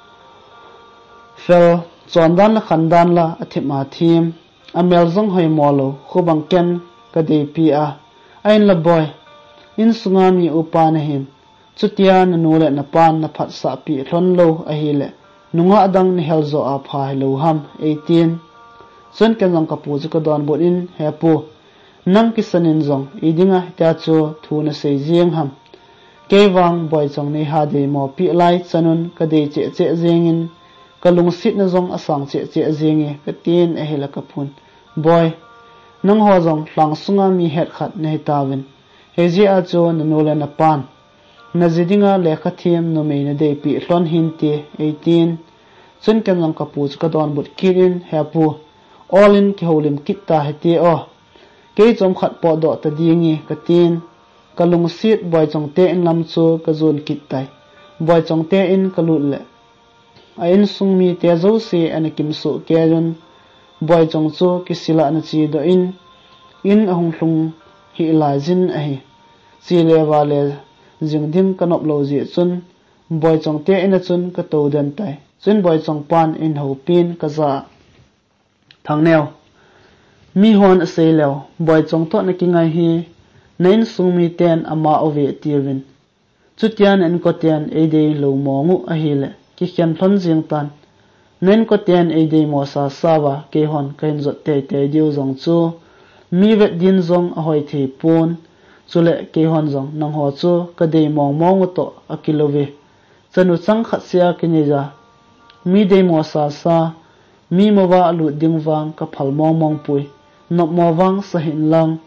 A: fel chondan la khandan la athima thim amel zong hoi molo khobang ken ka de pi a ain la boy in sunga mi upa na him chutia na nu le na pan na phat sa pi thon lo a hi le nunga adang ni hel zo a pha lo ham eighteen chon ken jong ka pu chu ka don bot in he pu nang ki sanin zong idinga ta chu thu na sei jeng ham ke wang boy chong ni ha de mo pi lai chanun ka de che che jengin ka lung sit na zong asang che che jengi ka tin a hela ka phun boy nang ho zong hlang sunga mi het khat nei tawin heji a cho na no le na pan na jidinga le kha thim no me na de pi hlon hin te eighteen chun kan jong ka pu ka don but kirin he pu all in ki holim kit ta he te o ke chom khat po do ta dingi ka tin ka lung sit boy chong te in lam chu ka zon kit tai boy chong te in ka lut le a in sung mi te zo se an kim su ke jon boy chong chu ki sila na chi do in in ahung hlung hi la jin a hi chi le wa le jing ding kanop lo ji chun boy chong te in a chun ka to den tai chun boy chong pan in ho pin ka za thang neo mi hon a sei leo boy chong to na ki ngai hi nain sung mi ten ama ove tirwin chutian en ko ten e de lo mongu a hi le ki khian thon jing tan nen ko ten e de mo sa sawa ke hon kain zot te te diu zong chu mi vet din zong a hoi the pon chule ke hon zong nang ho chu ka de mong mong to a kilove chanu chang khat sia ki ni ja mi de mo sa sa mi mo wa lu ding wang ka phal mong mong pui nop mo wang sa hin lang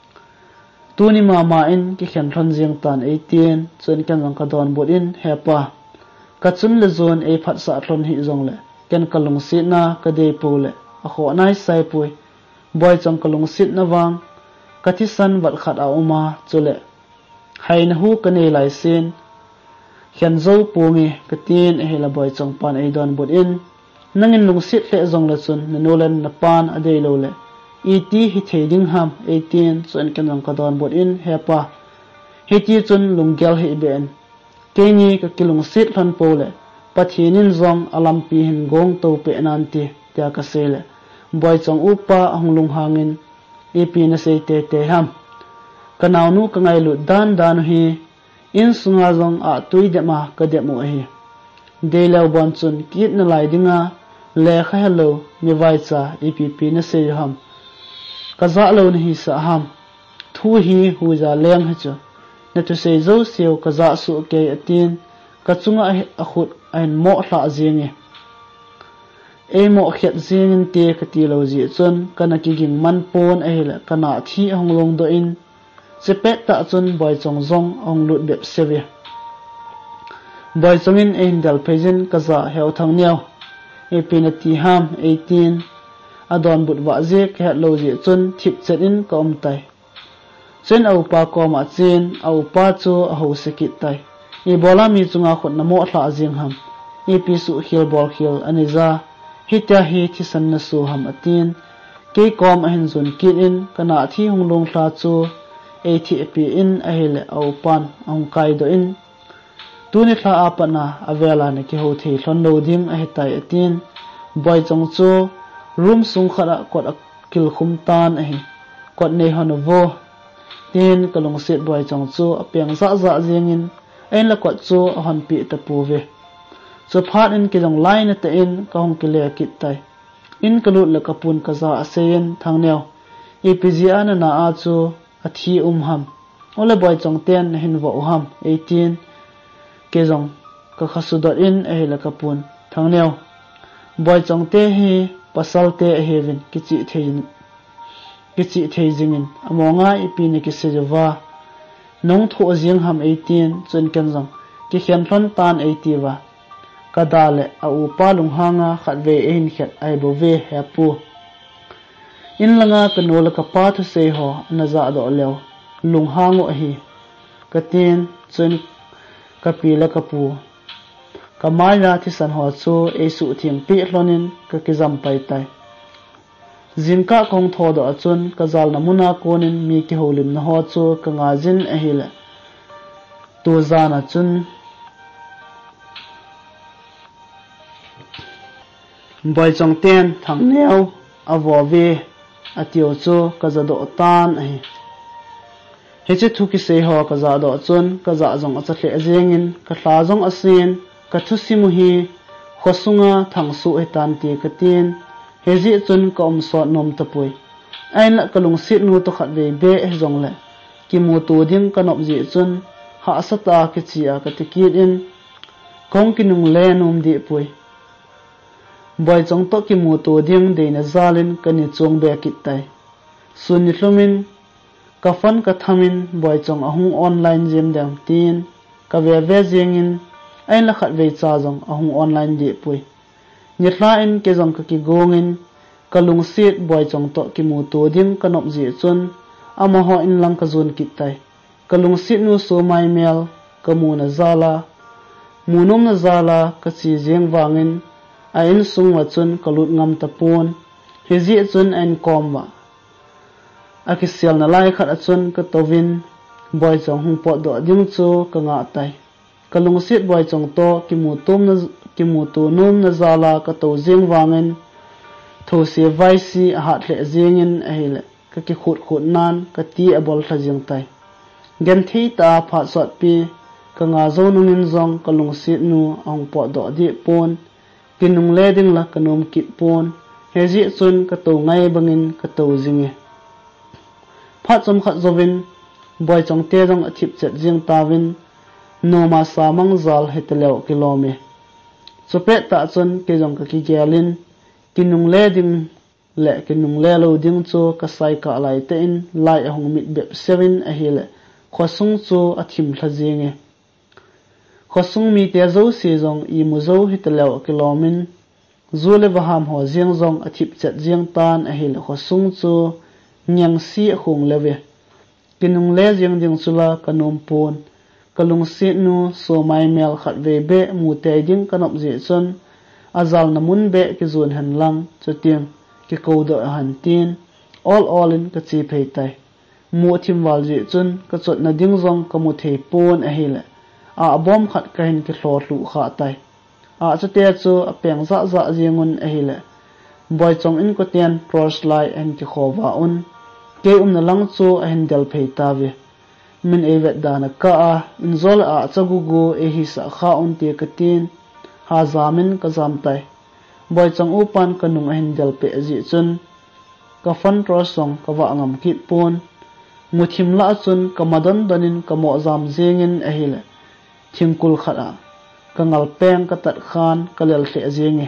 A: tuni ma ma in ki khian thon jing tan eighteen chun kan jong ka don bot in hepa ka chun le zon e phat sa thon hi zong le ken kalung sit na ka de pu le a kho nai sai pui boy chong kalung sit na wang ka thi san wat khat a uma chule hai na hu ka nei lai sin hian zo pumi katin ehila boy chong pan ei don bot in nangin lung sit le zong la chun nanolen na pan adei lo le iti hi theding ham eighteen chun kanang ka don bot in hepa hiti chun lunggel hi ben keni ka kilung sit hlan pole pathinin zong alam pi hin gong to pe nanti tia ka sele boy chong upa ahung lung hangin ipi na sei te te ham kanaw nu ka ngai lu dan dan hi in sunga zong a tui de ma ka de mu hi de law bon chun kit na lai dinga le kha hello mi vai cha ipi pi na sei ham ka za lo ni hi sa ham thu hi hu za leng ha cha na tu sei zo siu ka za su ke atin ka chunga a khut ein mo hla zingi e mo khet zingin te ka ti lo ji chun kana ki ging man pon a hila kana thi hong long do in sepet ta chun boy chong zong ong lut bep sewe boy chongin ein dal phejin ka za heu thang neu e pinati ham eighteen adon but wa je khet lo ji chun thip chet in ka om tai chen au pa ko ma chin au pa chu a ho sekit tai e bola mi chunga khot na mo hla jing ham e pi su hil bol hil ani za hita hi thi san na su ham atin ke kom a hin zun kit in kana thi hung long hla chu e thi pi in a hele au pan ong kai do in tuni thla apana avela ne ki ho thi hlon lo ding a hetai atin boy chong chu room sung khara kot akil khum tan a hi kot nei hanovo tin kalong set boy chong chu apeng za za jingin ein la kot chu a hon pi ta pu ve so phat in ki jong line ta in ka hong ki le kit tai in kalut la kapun ka za asen thang neo epg ana na a chu a thi um ham ola boy chong ten hin vo ham eighteen ke jong ka khasu dot in a hela kapun thang neo boy chong te hi pasal te heaven ki chi thein ki chi theijingin amonga ipi ne ki sejawa nong tho jing ham eighteen chun ken jong ki khian thon tan eighty wa kadale a upa lung hanga khatve ein khat ai bo ve hapu in langa kanol ka pa thu se ho na za do lew lung hango hi katin chun kapila kapu kamaya thi san ho chu e su thing pi hlonin ka kizam pai tai jinka kong tho do chun kazal namuna konin mi ki holim na ho chu ka nga jin a hile tu zana chun boy chong ten thang neo avo ve atio chu kaza do tan a hi heche thu ki se ho kaza do chun kaza jong a chle jengin ka hla jong asin ka thu simu hi khosunga thang su e tan ti katin heji chun kom so nom tapui ain la kalung sit nu to khat ve be he jong le ki mu tu ding kanop ji chun ha sata ki chia ka tikit in kong ki nung le nom di pui boy chong to ki mu tu ding de na zalin kani chong be kit tai sun ni hlumin ka fan ka thamin boy chong ahung online gym dang tin ka ve ve jingin ain la khat ve cha jong ahung online di pui ni hla in ke jong ka ki gongin kalung sit boy chong to ki mu tu ding kanop ji chun ama ho in lang ka zun kit tai kalung sit nu so mai mel ka mu na zala munum na zala ka chi jeng wangin a in sung wa chun kalut ngam tapon hezi chun en komwa akisial na lai khat achun ka tovin boy chong hung pot do ding chu ka nga tai kalung sit boy chong to ki mu tum na ki mu tu num na zala ka to jeng wangin tho se vai si a hat le jengin a hele ka ki khut khut nan ka ti a bol tha jeng tai gen thi ta pha sot pi ka nga zo nungin zong kalung sit nu ong pot do di pon kinung le ding la kanom kit pon hezi chun ka to ngai bangin ka to jinge phat chom khat zovin boy chong te jong athip chet jing tawin noma samang zal hetelew kilome chope ta chun ke jong ka ki gelin kinung le ding le kinung le lo ding chu ka sai ka lai te in lai hong mit bep seven a hele khosung chu athim thla jinge khosung mi te zo se jong i mu zo hitalew kilomin zule waham ho jeng jong athip chet jeng tan a hil khosung chu nyang si khung lewe kinung le jeng jeng chula kanom pon kalung sit nu so mai mel khat ve be mu te ding kanop je chun azal namun be ki zun han lang chutiang ki ko do han tin all all in ka chi phei tai mu thim wal je chun ka chot na ding zong ka mu thei pon a hile a bom khat ka hin ki hlor lu kha tai a chute chu a peng za za jingun a hile boy chong in ko tian cross lai en ki khowa un ke um na lang chu a hin del phei ta ve min e vet dana ka a in zol a chagugu e hi sa kha un te ka tin ha zamin ka zam tai boy chong upan ka nung a hin del pe ji chun ka fan cross song ka wa ngam ki pon muthim la chun ka madan danin ka mo zam zengin a hile thingkul khara ka ngal peng ka tat khan ka lel hle zengi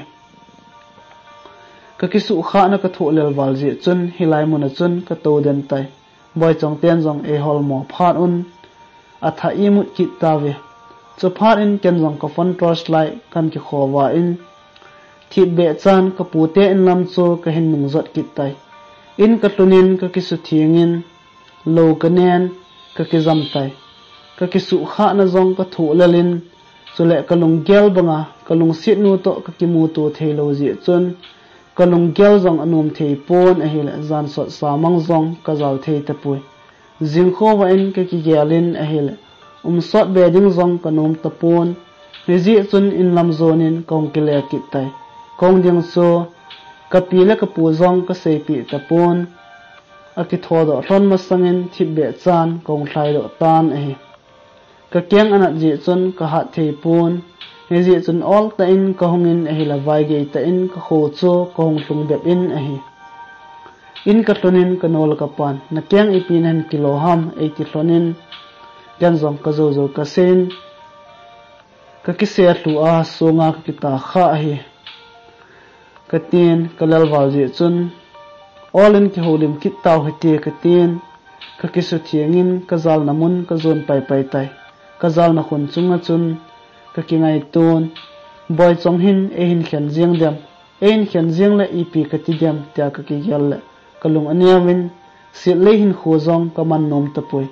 A: ka kisu kha na ka thu lel wal ji chun hilai mun chun ka to den tai boy chong ten jong e hol mo phat un atha imut ki tawe chu phat in ken jong ka phone torch lai kan ki khowa in thi be chan ka pute in lam chu ka hin mung zot ki tai in ka tunin ka kisu thingin lo ka nen ka ki zam tai ka kisu kha na jong ka thu lalin chule ka lung gel banga ka lung sit nu to ka ki mu to thelo ji chun kalung gel zong anum thei pon a hil zan sot samang zong ka zaw thei ta pui jing kho wa in ka ki gelin a hil um sot be ding zong kanum ta pon ri chun in lam zonin kong kile ki tai kong ding so ka pi la ka pu zong ka sei pi ta pon a ki tho do ron ma sangin thi be chan kong thlai do tan a hi ka keng anat ji chun ka ha thei pon ri chun all ta in ka hongin a hi la vai ge ta in ka kho cho ka hong hlung bep in a hi in ka tlonin ka nol ka pan na keng ipin han kilo ham eighty tlonin gan zong ka zo zo ka sen ka ki se thu a so nga ka ki ta kha hi ka tin ka lal wal ji chun all in ki holim ki taw hete ka tin ka ki su thiangin ka zal namun ka zon pai pai tai ka zal na khun chunga chun ka ki ngai ton boy chong hin e hin khen jiang dem e hin khen jiang la ep ka ti dem ta ka ki gel la kalung aniawin sit le hin kho zong ka man nom ta pui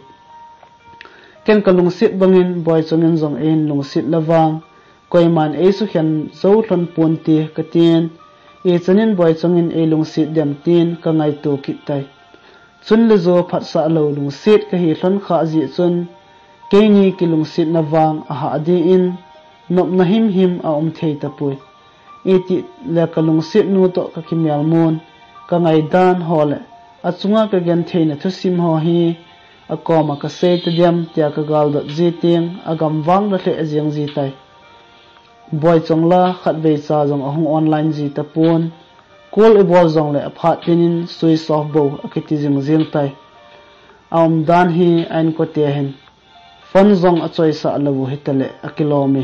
A: ken kalung sit bangin boy chong in zong e hin lung sit lawang koi man e su khen zo thon Ponte ka tin e chanin boy chong in e lung sit dem tin ka ngai to ki tai chun le zo phat sa lo lung sit ka hi thon kha ji chun ke ni ki lung sit na wang a ha di in nop na him him a um thei ta pui eti le kalung sit nu to ka kimel mon ka ngai dan hole a chunga ka gen thei na thu sim ho hi a koma ka sei te diam tia ka gal dot ji ting a gam wang da hle ajiang ji tai boy chongla khat ve cha jong ahung online ji ta pon kol e bol jong le phat tinin sui sof bo akiti jing jing tai aum dan hi an ko te hen fon zong a choi sa lawu hitale akilomi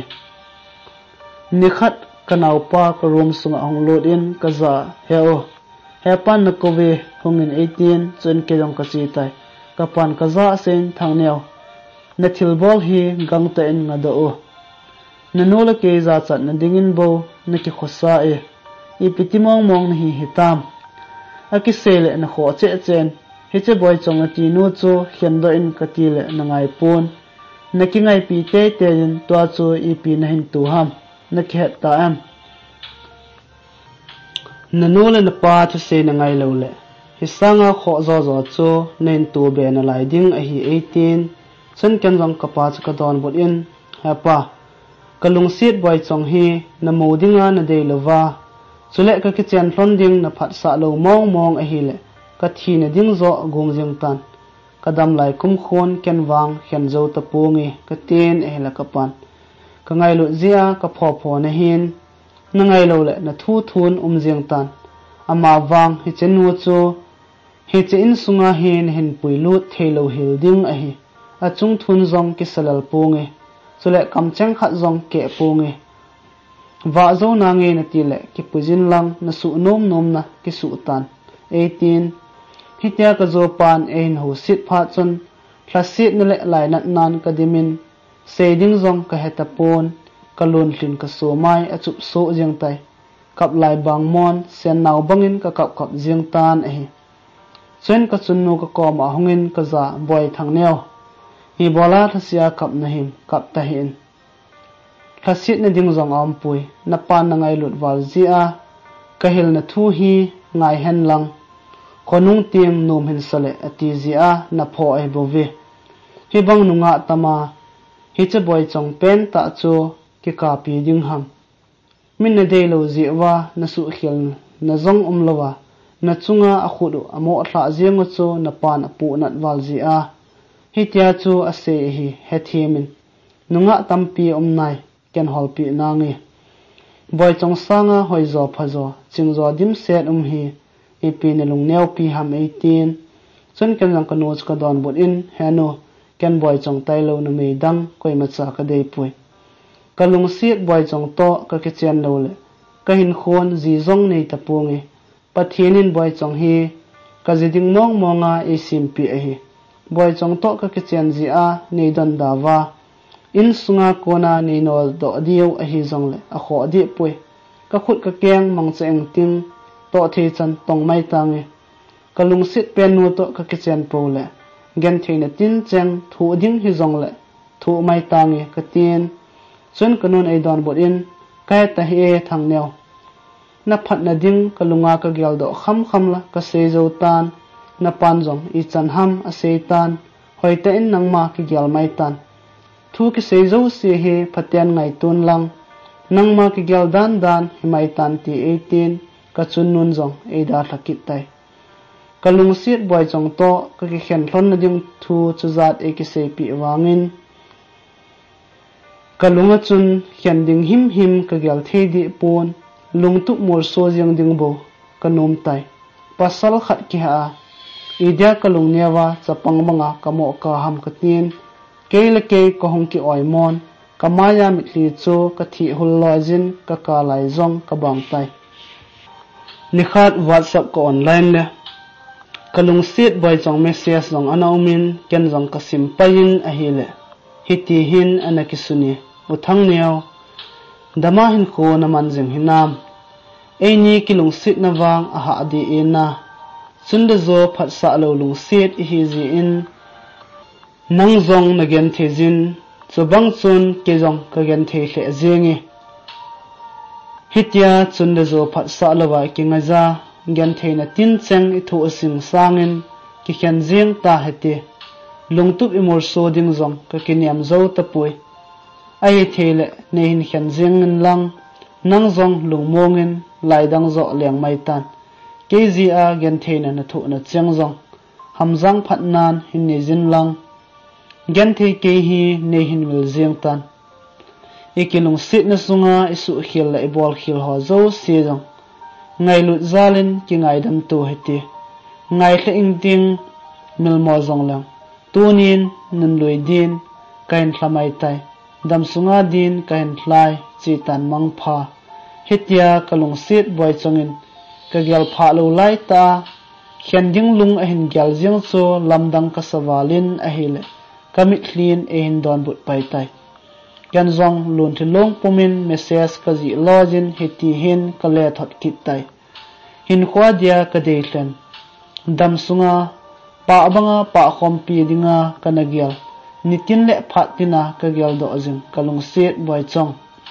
A: ni khat kanau pa ka room sunga hong load in ka za heo he pan na ko ve hongin eighteen chun ke jong ka chi tai ka pan ka za sen thang neo na thil bol hi gang ta in nga do o na nola ke za chat na dingin bo na ki khosa e i pitimong mong hi hitam aki sele na kho che chen he che boy chong ati nu chu hian do in ka ti le na ngai pon na ki ngai pi te te in to chu i pi na hin tu ham na ki het ta am na nola na pa thu se na ngai lo le hi sanga kho zo zo chu nen tu be na lai ding a hi eighteen chen ken jong ka pa chu ka don bot in ha pa kalung sit boy chong hi na modinga na dei lova chule ka ki chen hlon ding na phat sa lo mong mong a hi le ka thi na ding zo gong jing tan kadam lai kum khon ken wang hian zo ta pungi ka ten e la ka pan ka ngai lo zia ka pho pho na hin na ngai lo le na thu thun um jing tan ama wang hi chen nu chu hi che in sunga hin hin puilut thelo hil ding a hi a chung thun zong ki salal pungi chule kam cheng khat zong ke pungi wa zo na nge na ti le ki pujin lang na su nom nom na ki su tan eighteen hitia ka zo pan ein ho sit pha chun klasit na le lai nat nan ka dimin seding zong ka heta pon kalun hlin ka so mai a chup so jeng tai kap lai bang mon sen naw bangin ka kap kap jeng tan a hi chen ka chun nu ka kom a hongin ka za boy thang neo hi bola thasia kap na him kap ta hin thasit na ding zong am pui na pan na ngai lut wal zia kahil na thu hi ngai hen lang konung tim num hin sale ati zia na pho ai bovi hi bang nunga tama hi che boy chong pen ta chu ki ka pi ding ham min na dei lo zi wa na su khel na zong um lowa na chunga a khudu amo thla zengo chu na pan apu nat wal zia hi tia chu ase hi he thimin nunga tampi om nai ken hol pi na ngi boy chong sanga hoi zo phazo chingzo dim set um hi ipi ne lung neu pi ham eighteen chun ken lang kanu ka don bot in hanu ken boy chong tai lo na me dang koi ma cha ka dei pui kalung siat boy chong to ka ke chen lo le ka hin khon ji zong nei ta pungi pathinin boy chong hi ka jiding mong monga e sim pi a hi boy chong to ka ke chen ji a nei don da wa in sunga kona nei nol do diu a hi zong le a kho di pui ka khut ka keng mang cheng ting to the chan tong mai tangi kalung sit pen nu to ka ke chen po le gen theina tin cheng thu ding hi zong le thu mai tangi ka tin chun kanun ai don bot in kai ta he thang neo na phat na ding kalunga ka gyal do kham kham la ka se zo tan na pan zong i chan ham a se tan hoi ta in nang ma ki gyal mai tan thu ki se zo se he phatyan ngai tun lang nang ma ki gyal dan dan hi mai tan ti eighteen ka chun nun zong e da thakit tai kalung siat boy chong to ka ki khen hlon na ding thu chu zat e ki se pi wangin kalunga chun khen ding him him ka gyal the di pon lungtuk mor so jang ding bo kanom tai pasal khat ki ha idia kalung newa chapang manga kamo ka ham ka tin kele ke ko hong ki oi mon kamaya mitli chu ka thi hul lojin ka ka lai zong ka bang tai nikhat whatsapp ko online le kalung sit boy chong message zong anaumin ken zong ka simpain a hile hiti hin anakisuni uthang neo dama hin ko na manjing hinam eini kilung sit na wang a ha di ina chunda zo phat sa lo lung sit hi ji in nang zong na gen thejin chobang chun ke zong ka gen the hle zengi hitia chunda zo phat sa lo wa ki nga za gen theina tin cheng i thu sing sangin ki khen jeng ta hete lungtup imor so ding zong ka kiniam zo ta pui ai thele nehin khen jeng lang nang zong lungmongin laidang zo leng mai tan kezi a gen theina na thu na cheng zong hamjang phat nan hin ne jin lang gen the ke hi nehin wil jeng tan ikilung sit na sunga isu khil la ibol khil ho zo se zong ngai lut zalin ki ngai dam tu heti ngai khle ing ting mil mo zong lang tunin nun lui din kain hlamai tai dam sunga din kain hlai chi tan mang pha hitia kalung sit boy chongin ka gyal pha lo lai ta khen ding lung a hin gyal jing chu lamdang ka sawalin a hile kamit hlin e hin don but pai tai kan zong lun thilong pumin message ka ji login heti hin ka le thot kit tai hin khwa dia ka de hlen dam sunga pa banga pa khom pi dinga kanagyal nitin le phatina ka gyal do jing kalung sit boy chong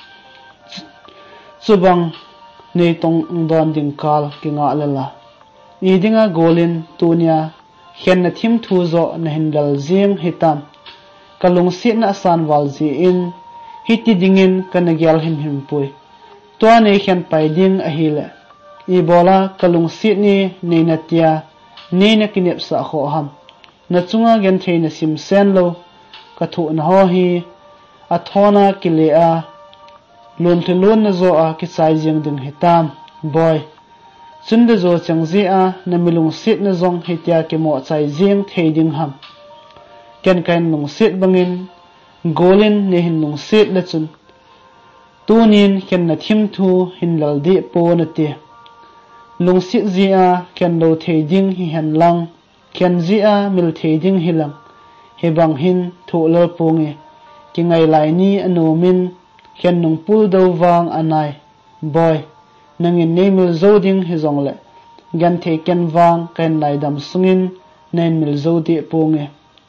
A: subang nei tong don ding kal kinga lela idinga golin tunia hen na thim thu zo na hindal jing hitam kalung sit na san wal ji in hiti dingin kanagyal him him pui to nei hen pai ding a hile i bola kalung sit ni nei na tia nei na kinep sa kho ham na chunga gen theina sim sen lo ka thu na ho hi a thona kile a lon the lon na zo a ki chai jing ding hitam boy chunda zo changji a na milung sit na zong hitia ke mo chai jing thei ding ham ken kain lung sit bangin golin ne hin lung sit la chun tunin ken na thim thu hin lal di po na te lung sit ji a ken lo thei ding hi hen lang ken ji a mil thei ding hi lang he bang hin thu lo punge ki ngai lai ni anomin ken nung pul do wang anai boy nangin nemil zoding hi zongle gan the ken wang ken lai dam sungin nen mil zodi punge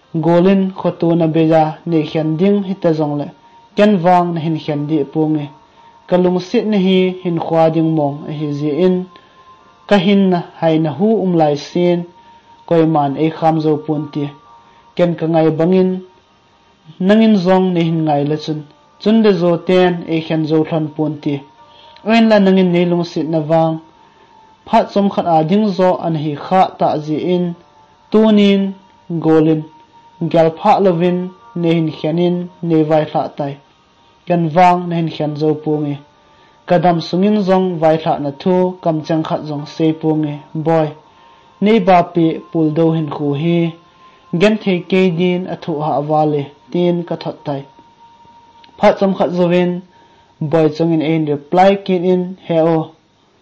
A: golin khotu na beja ne khen ding hita zong le ken wang na hin khen di pungi kalung sit na hi hin khwa ding mong a hi zi in ka hin na hai na hu umlai sin koi man e kham zo punti ken ka ngai bangin nangin zong ne hin ngai la chun chun de zo ten e khen zo thon punti oin la nangin ne lung sit na wang phat som khat a ding zo an hi kha ta zi in tunin golin gal pha lovin ne hin khenin ne vai thla tai kan wang ne hin khen zo pungi kadam sungin zong vai thla na thu kam chang khat zong se pungi boy nei ba pi pul do hin khu hi gen the ke din athu ha wale tin ka thot tai phat som khat zovin boy chungin ein reply kin in heo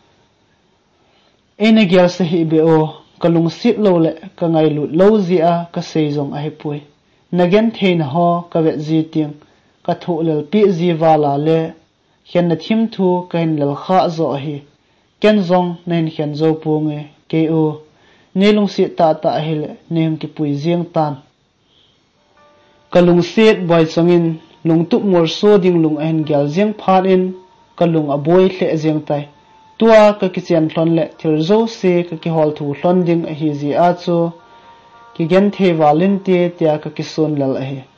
A: ena gyal se hi be o kalung sit lo le ka ngai lut lo zia ka sei zong a he pui nagen thein ho ka ve zi ting ka thu lel pi zi wala le khen na thim thu ka hin lel kha zo hi ken zong nen khen zo punge ke o nelung sit ta ta hi le nem ki pui jiang tan kalung sit boy chungin lung tu mor so ding lung en gyal jiang phat in kalung a boy hle jiang tai tua ka kichen hlon le thir zo se ka ki hol thu hlon ding a hi zi a chu ki gen the walin te tia ka ki son lal a hi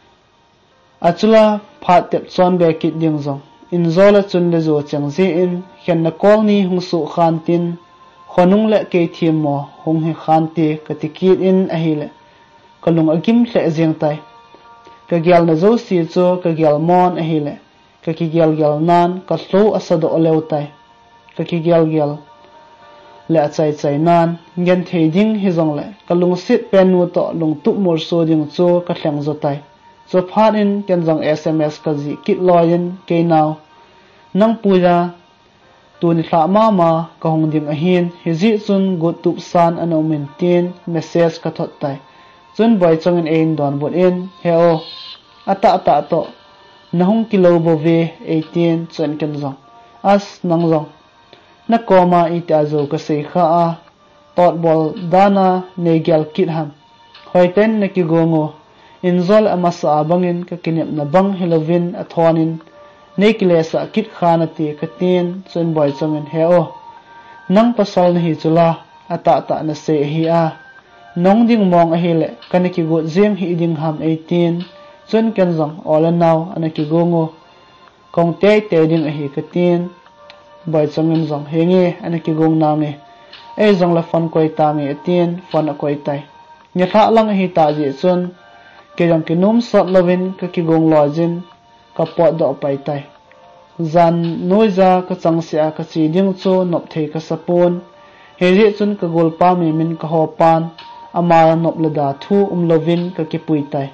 A: achula phat tep chon be kit ding zong in zola chun le zo chang zi in khen na kol ni hung su khan tin khonung le ke thim mo hung he khan te ka ti kit in a hi le kalung agim hle jiang tai ka gyal na zo si chu ka gyal mon a hi le ka ki gyal gyal nan ka slo asado olew tai ka ki gyal gyal le chai chai nan gen thei ding hi zong le kalung sit pen nu to lung tu mor so ding chu ka thleng zo tai cho phat in ken jong sms ka ji kit loin ke naw nang puja tu ni thla ma ma ka hong ding a hin hi ji chun gut tup san ano min tin message ka thot tai chun boy chong in ein don bot in heo ata ata to nahung kilo bo ve eighteen chun ken jong as nang jong na koma ita zo ka sei kha a tot bol dana ne gyal kit ham hoiten na ki gongo inzol amasa bangin ka kinep na bang helovin athonin ne kilesa kit khana ti ka tin chun boy chongin heo nang pasal na hi chula ata ta na se hi a nong ding mong a hele kaniki go jeng hi ding ham eighteen chun ken jong all now anaki gongo kong te te ding a hi ka tin boy chongin jong henge anaki gong na nge e jong la phone koi ta nge tin phone a koi tai nya tha lang hi ta ji chun ke jong ki num sot lovin ka ki gong lojin ka pot do pai tai zan noiza ka changsia ka chi ding chu nop thei ka sapon he ri chun ka gol pa mi min ka ho pan amara nop lada thu um lovin ka ki pui tai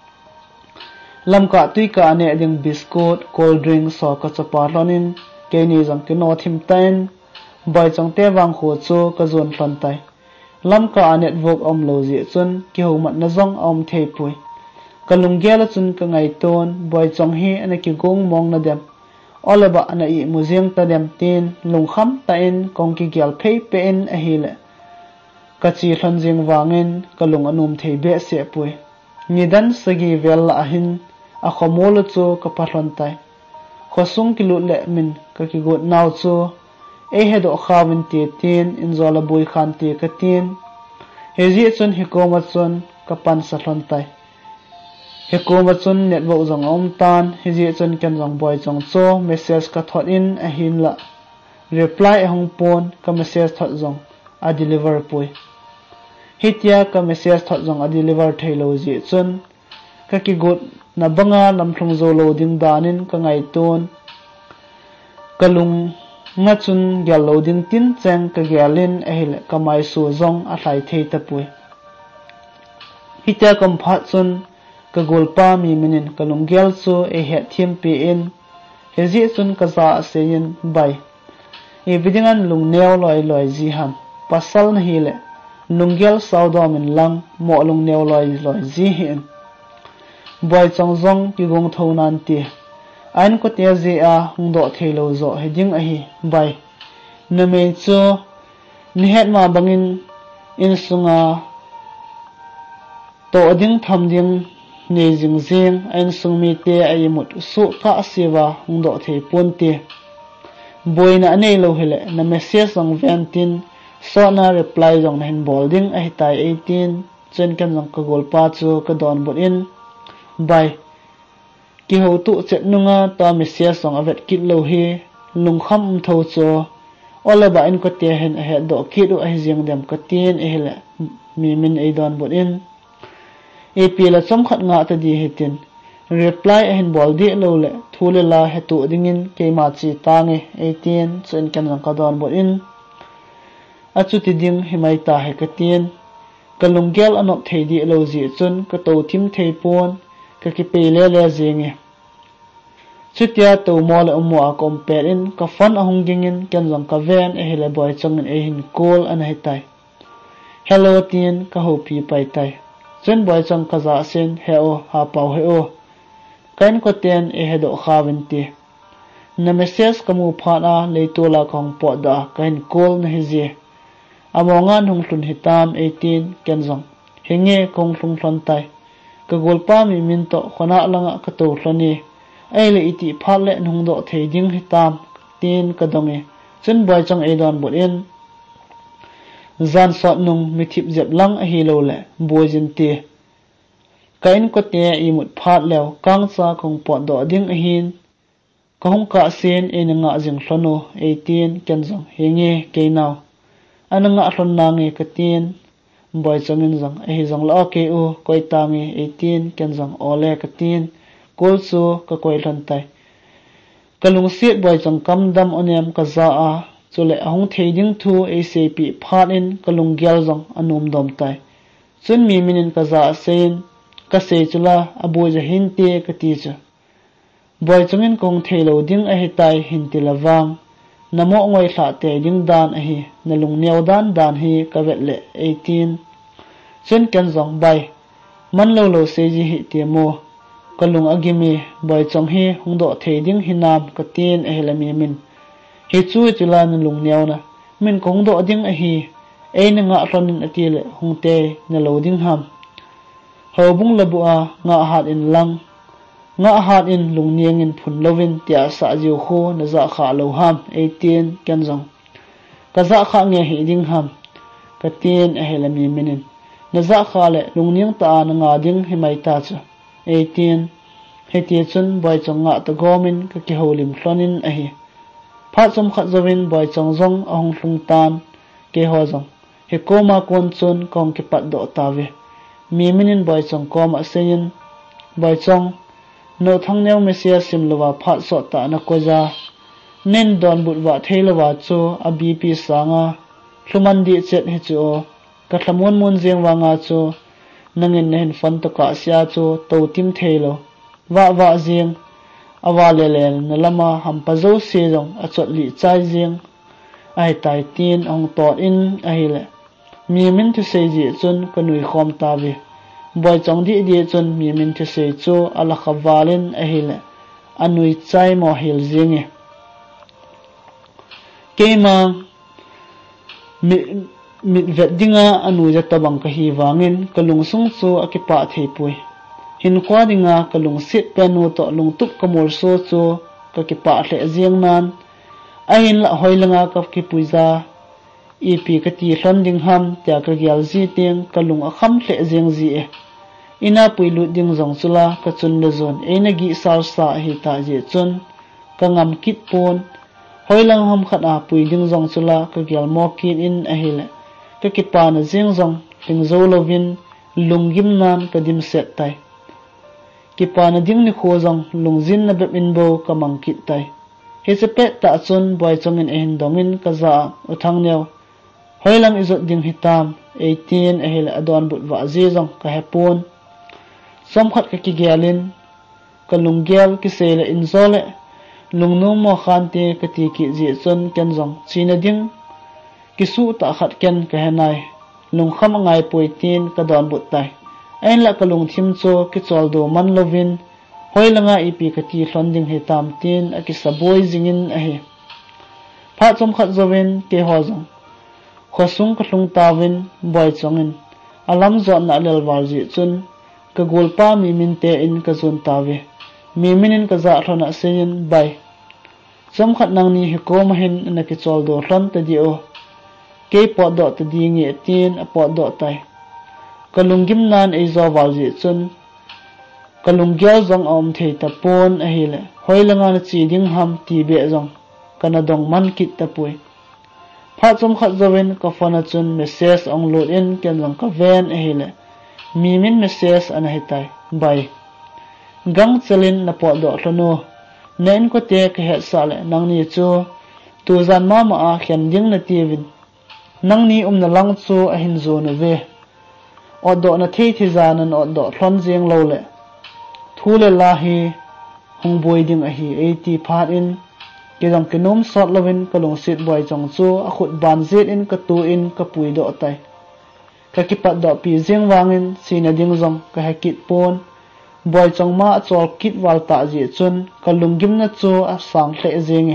A: lam ka tui ka ne ding biscuit cold drink so ka chapa lonin ke ni jong ki no thim ten boy chong te wang kho chu ka zon hlon tai lam ka anet vok om lo ji chun ki ho mat na zong om thei pui kalung gela chun ka ngai ton boy chong hi ana ki gong mong na dem olaba ana i muziang ta dem tin lung kham ta in kong ki gyal phei pe in a hi le ka chi hlon jing wangin kalung anum thei be se pui nidan sagi vel a hin a khomol chu ka pahlon tai khosung ki lu le min ka ki got naw chu e hedo khawin ti tin in zola bui khan ti ka tin he ji chun hi ko ma chun ka pan sa hlon tai he ko ma chun net bo jong om tan he ji chun ken jong boy chong cho message ka thot in a hin la reply hong pon ka message thot jong a deliver pui hitia ka message thot jong a deliver thailo ji chun ka ki got na banga lam thlung zo lo ding danin ka ngai ton kalung nga chun gyal lo ding tin cheng ka gyalin a hil kamai su zong a hlai thei ta pui hitia kam phat chun ka golpa mi minin kalung gyal chu e he thim pi in he ji chun ka za se in bai e bidingan lung neo loi loi ji ham pasal na hi le lung gyal sau do min lang mo lung neo loi loi ji hin boy chong zong ki gong thau nan ti an ko te ji a hung do thelo zo heding a hi bai na me chu ni het ma bangin in sunga to ding tham ding ne jing jing an sung mi te ai mut su ka siwa hung do thei Ponte boina nei lo hele na message song ventin so na reply jong na hin bolding ai tai eighteen chen kan jong ka gol pa chu ka don bot in bai ki ho tu chet nunga ta message song avet kit lo hi lung kham tho cho ola ba in ko te hen he do ki du ai jing dem ka tin e hele mi min ai don bot in ap la chom khat nga ta di hitin reply hen bol di lo le thule la he tu dingin ke ma chi tange eighteen chen kan jong ka don bot in achu ti ding himai ta he ka tin kalunggel anop thei di lo ji chun ka to thim thei pon ka ki pe le le jinge chutia to mol umo a compare in ka fan ahung dingin ken jong ka ven e hele boy chongin e hin call an hai tai hello tin ka ho pi pai tai chen boy chong ka za sen he o ha pau he o kain ko ten e he do khavin ti na message kamu phana leitola khong po da kain call na hi je amongan hung hlun hitam eighteen kenjong henge kong hlung hlon tai ka golpa mi min to khona langa ka to hlani aile iti phale nung do thei ding hitam tin ka donge chen boy chang e don bot in zan sot nung mi thip jep lang a hi lo le bojin te kain ko te i mut phat lew kang cha kong pot do ding a hin ka hung ka sen e nga jing hlono eighteen kenjong henge ke naw ananga hlon nangi katin boy changin jang e jang la ke u koi tangi eighteen kenjang ole katin kol chu ka koi hlon tai kalung sit boy chang kam dam onem ka za a chule ahung theiding thu acp phat in kalung gyal jang anum dom tai chun mi minin ka za sen ka se chula abu ja hin te ka ti cha boy changin kong theilo ding a hitai hin ti lawang namo ngoi thla te ding dan a hi nalung neu dan dan hi ka vet le eighteen chen kan jong bai man lo lo se ji hi te mo kalung agimi boy chong hi hung do the ding hinam ka tin e helami min hi chu chula nalung neu na min kong do ding a hi e na nga hlonin atile hung te na lo ding ham hobung labu a nga hat in lang nga hat in lungniang in phun lovin tia sa jiu kho na za kha lo ham eighteen kenjong ka za kha nge hi ding ham ka tin a helami minin na za kha le lungniang ta na nga ding himai ta cha eighteen heti chun boy chong nga ta gomin ka ki holim hlonin a hi pha chom khat zawin boy chong zong ahong hlung tan ke ho zong he koma kon chun kong ki pat do ta ve mi minin boy chong koma sein boy chong no thang neu mesia sim lova phat so ta na ko ja nen don but wa theilawa chu a bp sanga hluman di chet he chu ka thlamun mun jeng wanga chu nangin nen fon to ka sia chu to tim theilo wa wa jeng awa le le na lama ham pa zo se jong a chot li chai jeng ai tai tin ong tot in a hi le mi min thu se ji chun ka nui khom ta ve boy chong di di chun mi min thu se chu ala khawalin a hi le anui chai mo hil jinge keima mi mit vet dinga anu ja tabang ka hi wangin kalung sung chu akipa theipui hin kwa dinga kalung sit penu to lung tup kamor so chu ka kipa hle jiang nan ain la hoilanga ka ki puja ep ka ti hlon ding ham tia ka gyal ji teng kalung akham hle jiang ji e ina puilu ding jong chula ka chun le zon eina gi sar sa hi ta je chun ka ngam kit pon hoilang ham khata pui ding jong chula ka gyal mo kin in a hile ka kipa na jing jong ting zo lovin lungim nan ka dim set tai kipa na ding ni kho jong lungjin na bep in bo ka mang kit tai he se pe ta chun boy chongin en dongin ka za uthang neu hoilang izot ding hitam eighteen a hile adon but wa je jong ka hepon som khat ka ki gyalin ka lunggel ki sele inzole lungnum mo khante ka ti ki je chon ken jong china ding kisu ta khat ken ka henai lung kham ngai poitin ka don but tai ain la ka lung thim cho ki chol do man lovin hoilanga ipi ka ti hlon ding he tam tin a ki saboi jingin a he pha chom khat zawin ke ho jong khosung ka hlung tawin boy chongin alam zon na lel wal ji chun ka gulpa mi min te in ka zun ta ve mi minin ka za thona sein bai som khat nang ni he ko ma hin na ki chol do hlon ta di o ke po do ta di nge tin a po do tai kalungim nan ei zo wal ji chun kalungyal zong om thei ta pon a hi le hoilanga na chi ding ham ti be zong kana dong man kit ta pui pha chom khat zowen ka phone chun message ong load in ken long ka ven a hi le mi min message an hi tai bai gang chelin na po do hlono nen ko te ka he sa le nang ni chu tu zan ma ma a khen ding na ti vin nang ni um na lang chu a hin zo na ve o do na thei thi zan an o do hlon jeng lo le thule la hi hong boy ding a hi eighty phat in ke jong ke nom sot lovin kalong sit boy chong chu a khut ban zet in ka tu in ka pui do tai ka ki pat do pi jeng wangin sina ding jong ka ha kit pon boy chong ma chol kit wal ta ji chun kalung gim na chu a sang hle jeng e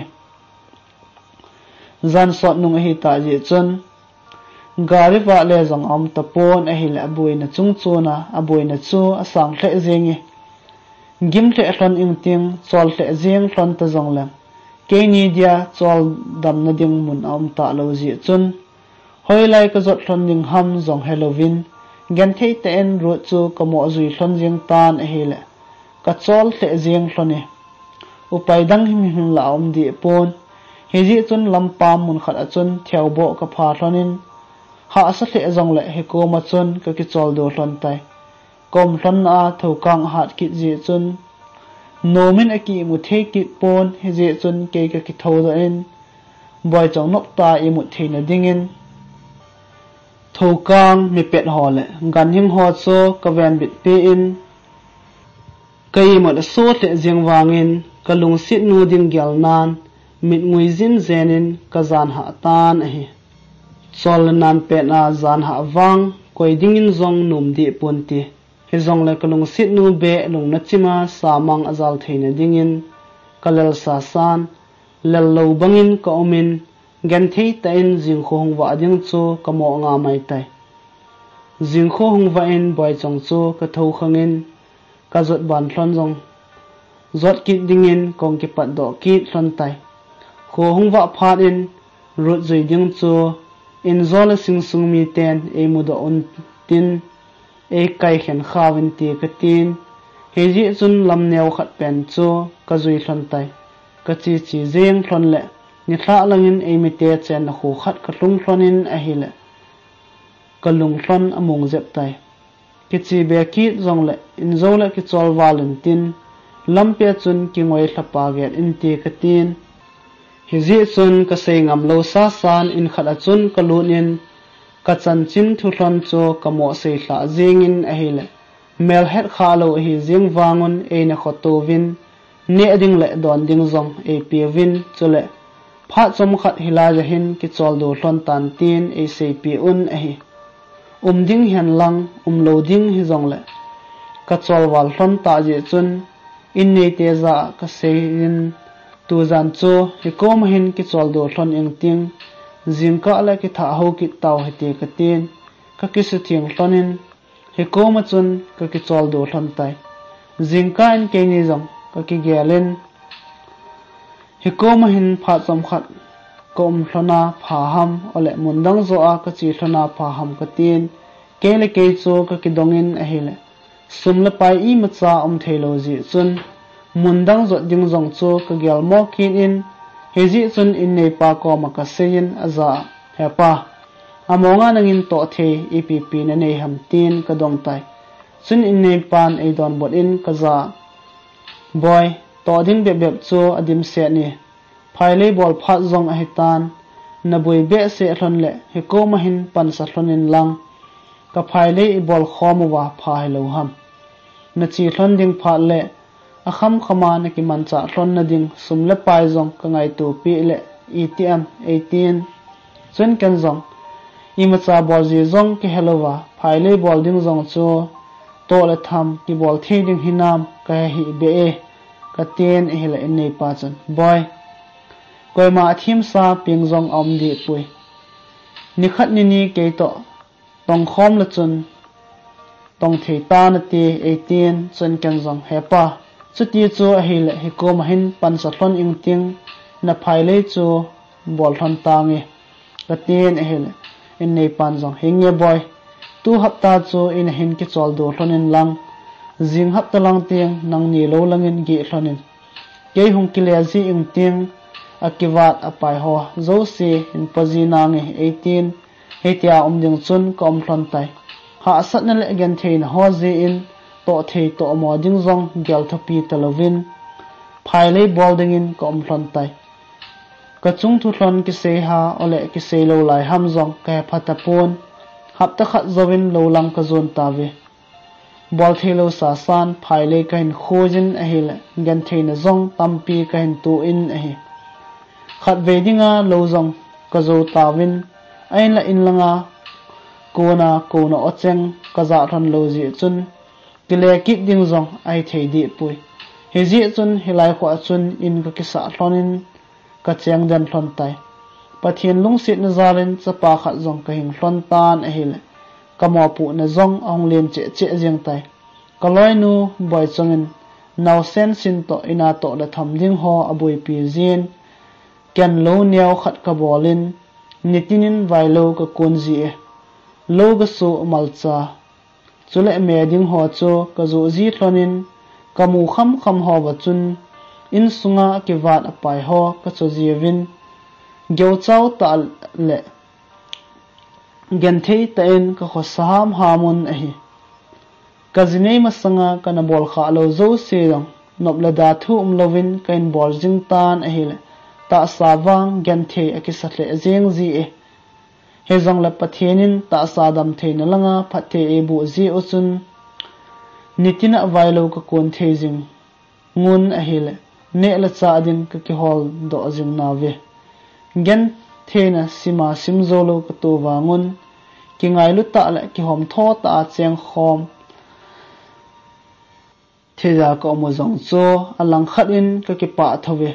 A: zan sot nung hi ta ji chun gari wa le jong am ta pon a hi la bui na chung chu na a bui na chu a sang hle jeng e gim hle hlon ing ting chol hle jeng hlon ta jong lang ke ni dia chol dam na ding mun am ta lo ji chun hoi lai ka zot hlon ding ham jong halloween gan thei te en ro chu ka mo zui hlon jing tan a hi le ka chol hle jeng hlon e upai dang him him la om di pon hi ji chun lampam mun khat a chun theu bo ka pha hlonin ha sa hle jong le he ko ma chun ka ki chol do hlon tai kom hlon a thokang hat ki ji chun nomin aki mu the ki pon he ji chun ke ka ki tho do in boy chong nok ta i mu the na dingin thokang mi pet ho le gan hing ho cho ka ven bit pe in kai mo da so the jeng wangin kalung sit nu ding gyal nan mit ngui jin zenin ka zan ha tan a hi chol nan pe na zan ha wang koi dingin zong num di ponte he zong le kalung sit nu be lung na chima samang azal theina dingin kalel sa san lel lo bangin ka omin gan thei ta in jing kho hong wa ding chu ka mo nga mai tai jing kho hong wa in boy chong chu ka tho khangin ka zot ban hlon jong zot ki dingin kong ki pat do ki hlon tai kho hong wa phat in rut zui ding chu in zol sing sung mi ten e mu do on tin Eikhen khawin ti ka tin he ji chun lam neu khat pen chu ka zui hlon tai ka chi chi jeng hlon le ni thla langin e mi te chen na khu khat ka hlung hlonin a hi le ka lung hlon among zep tai ki chi be ki zong le in zo le ki chol walun tin lam pe chun ki ngoi thlapa get in ti ka tin hi ji chun ka sei ngam lo sa san in khat a chun ka lunin ka chan chin thu hlon chu ka mo sei thla jingin a hi le mel het kha lo hi jing wangun e na khoto win ne ding le don ding zong e pi win chule pha chom khat hila ja hin ki chol do hlon tan tin e sei pi un a hi um ding hian lang um lo ding hi zong le ka chol wal hlon ta je chun in nei te za ka sei in tu zan chu hi kom hin ki chol do hlon eng ting jingka la ki tha ho ki taw hete ka tin ka ki su thiang hlonin he ko ma chun ka ki chol do hlon tai jingka in ke ni jong ka ki gelen he ko ma hin pha chom khat kom hlona pha ham ole mundang zo a ka chi hlona pha ham ka tin ke le ke chu ka ki dongin a hele sum la pai i ma cha om thelo ji chun mundang zo ding jong chu ka gyal mo kin in heji chun in nei pa ko ma ka sein aza hepa amonga nangin to the epp na nei ham tin ka dong tai chun in nei pan ei don bot in ka za boy to ding be be chu adim se ni phaile bol phat zong a hitan na boi be se hlon le he ko ma hin pan sa hlon in lang ka phaile i bol khom wa phai lo ham na chi hlon ding pha le a kham khama na ki man cha hlon na ding sum le pai zong ka ngai tu pi le atm eighteen chun kan zong i ma cha bol ji zong ki helowa phaile bol ding zong chu to le tham ki bol the ding hinam ka hi be e ka ten e le nei pa chan boy koi ma thim sa ping zong om di pui ni khat ni ni ke to tong khom la chun tong thei ta na ti eighteen chun kan zong hepa chu ti chu a hi le hi ko ma hin pan sa thlon ing ting na phai le chu bol thon tangi ka tin a hi le in nei pan zong hinge boy tu hapta chu in hin ki chol do thlonin lang jing hapta lang ting nang ni lo langin gi thlonin ke hung ki le ji ing ting akiwat apai ho zo si in pazina nge eighteen hetia omding chun kom thlon tai ha sat na le gen thein ho ji in to thei to mo ding zong gel thopi talovin phai le bolding in kom thlon tai ka chung thu thlon ki se ha ole ki se lo lai ham zong ka phatapon hapta khat zowin lo lang ka zon ta ve bol thelo sa san phai le ka hin khojin a hi le gen thein zong tampi ka hin tu in a hi khat ve dinga lo zong ka zo tawin ain la in langa kona kona ocheng ka za than lo ji chun kile kip ding zong ai thei di pui he ji chun hilai kho chun in ka kisa thlonin ka cheng dan thlon tai pathian lungsit na zalin chapa khat zong ka hing thlon tan a hile kamo pu na zong ong len che che jeng tai kaloi nu boy chongin naw sen sin to ina to la tham ding ho aboi pi zin ken lo niaw khat ka bolin nitinin vailo ka kunji e lo ga so malcha chule me ding ho cho ka zo ji thlonin kamu kham kham ho wa chun in sunga ki wat apai ho ka cho jiwin gyo chau ta le gen thei ta in ka kho saham hamun a hi ka jinei ma sanga kana bol kha lo zo se rong nop la da thu um lovin kain bol jing tan a hi le ta sawang gen thei a ki sa hle jeng ji e he zong la pathienin ta sadam theina langa phathe e bu ji o chun nitina vailo ka kon thei jing ngun a hi le ne la cha din ka ki hol do jing na ve gen theina sima simzolo ka to wangun ki ngai lu ta la ki hom tho ta cheng khom theja ko mo zong cho alang khat in ka ki pa thove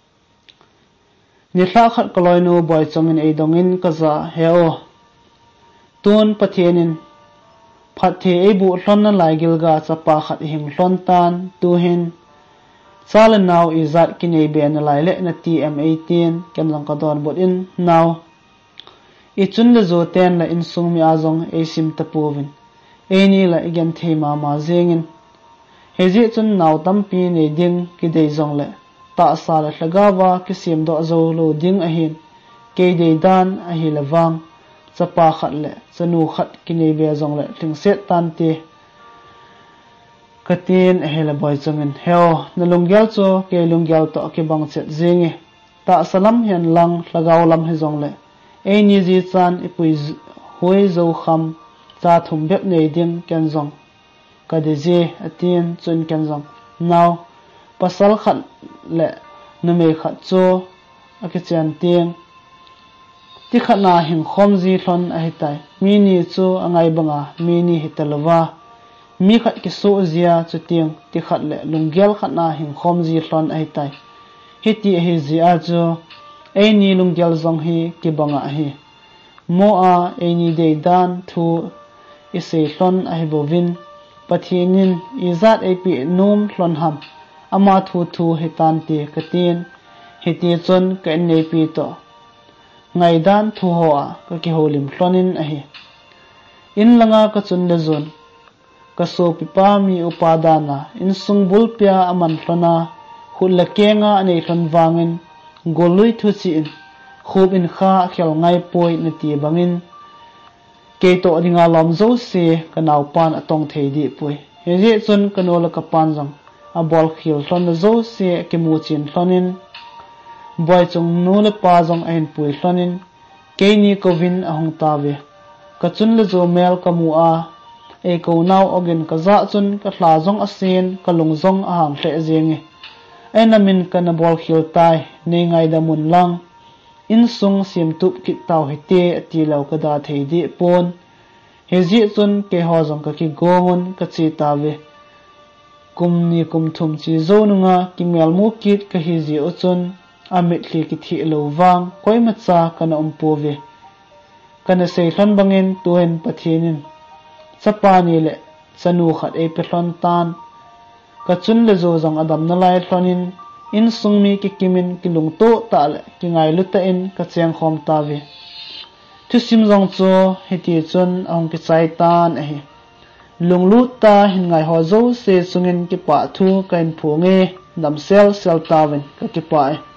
A: ni thla khat koloi no boy chongin ei dongin ka za heo tun pathienin phathe e bu hlon na lai gilga chapa khat hing hlon tan tu hin sal now is that kinei ben lai le na T M eighteen kem jong ka don bot in now I chun le Joten la in sung mi azong e sim tapovin e ni la igen thema ma zengin hezi chun naw tampi nei ding ki dei zong le ta sa la hlagawa ki sim do zo lo ding a hin ke dei dan a hi lawang chapa khat le chanu khat kinei be zong le thing set tan ti katin hela boy changin heo na lungyal cho ke lungyal to ke bang chet zingi ta salam hian lang lagaw lam he zong le e ni ji chan ipui hoi zo kham cha thum bek nei ding ken zong ka de je atin chun ken zong now pasal khat le na me khat cho ake chan ting ti khana hing khom ji thon a hitai mi ni chu angai banga mi ni hitalwa mi khat ki so zia chu tiang ti khat le lungyal khat na hing khom ji hlon ai tai hi ti hi zia chu ei ni lungyal zong hi ki banga hi mo a ei ni de dan thu I se hlon ai bovin pathinin izat ei pi num hlon ham ama thu thu he tan ti katin hi ti chon ka nei pi to ngai dan thu ho a ka ki holim hlonin a hi in langa ka chun le zon kaso pipa mi upadana in sungbul pia aman hlona hulla kenga anei hlon wangin golui thu chi in khub in kha khel ngai poi na ti bangin ke to dinga lom zo se kanaw pan atong thei di pui he je chun kanola ka pan jong a bol khil hlon zo se ke mu chin hlonin boy chung nu le pa jong ain pui hlonin ke ni kovin ahong ta ve ka chun le zo mel ka mu a e ko naw ogin ka za chun ka hla zong asen ka lung zong a hang hle zengi ena min kana bol khil tai nei ngai da mun lang in sung sim tup ki taw hete ati law ka da thei di pon he ji chun ke ho zong ka ki gongun ka chi ta ve kum ni kum thum chi zo nunga ki mel mu kit ka hi ji o chun amit li ki thi lo wang koi ma cha kana um po ve kana sei hlon bangin tuhen pathinin chapa ni le sanu khat e pe hlon tan ka chun le zo zong adam na lai hlonin in sungmi ki kimin ki lungto ta le ki ngai luta in ka cheng khom ta ve thu sim zong cho heti chun ong ki chai tan a hi lunglu ta hin ngai ho zo se sungin ki pa thu kain phu nge dam sel sel ta wen ka ki pa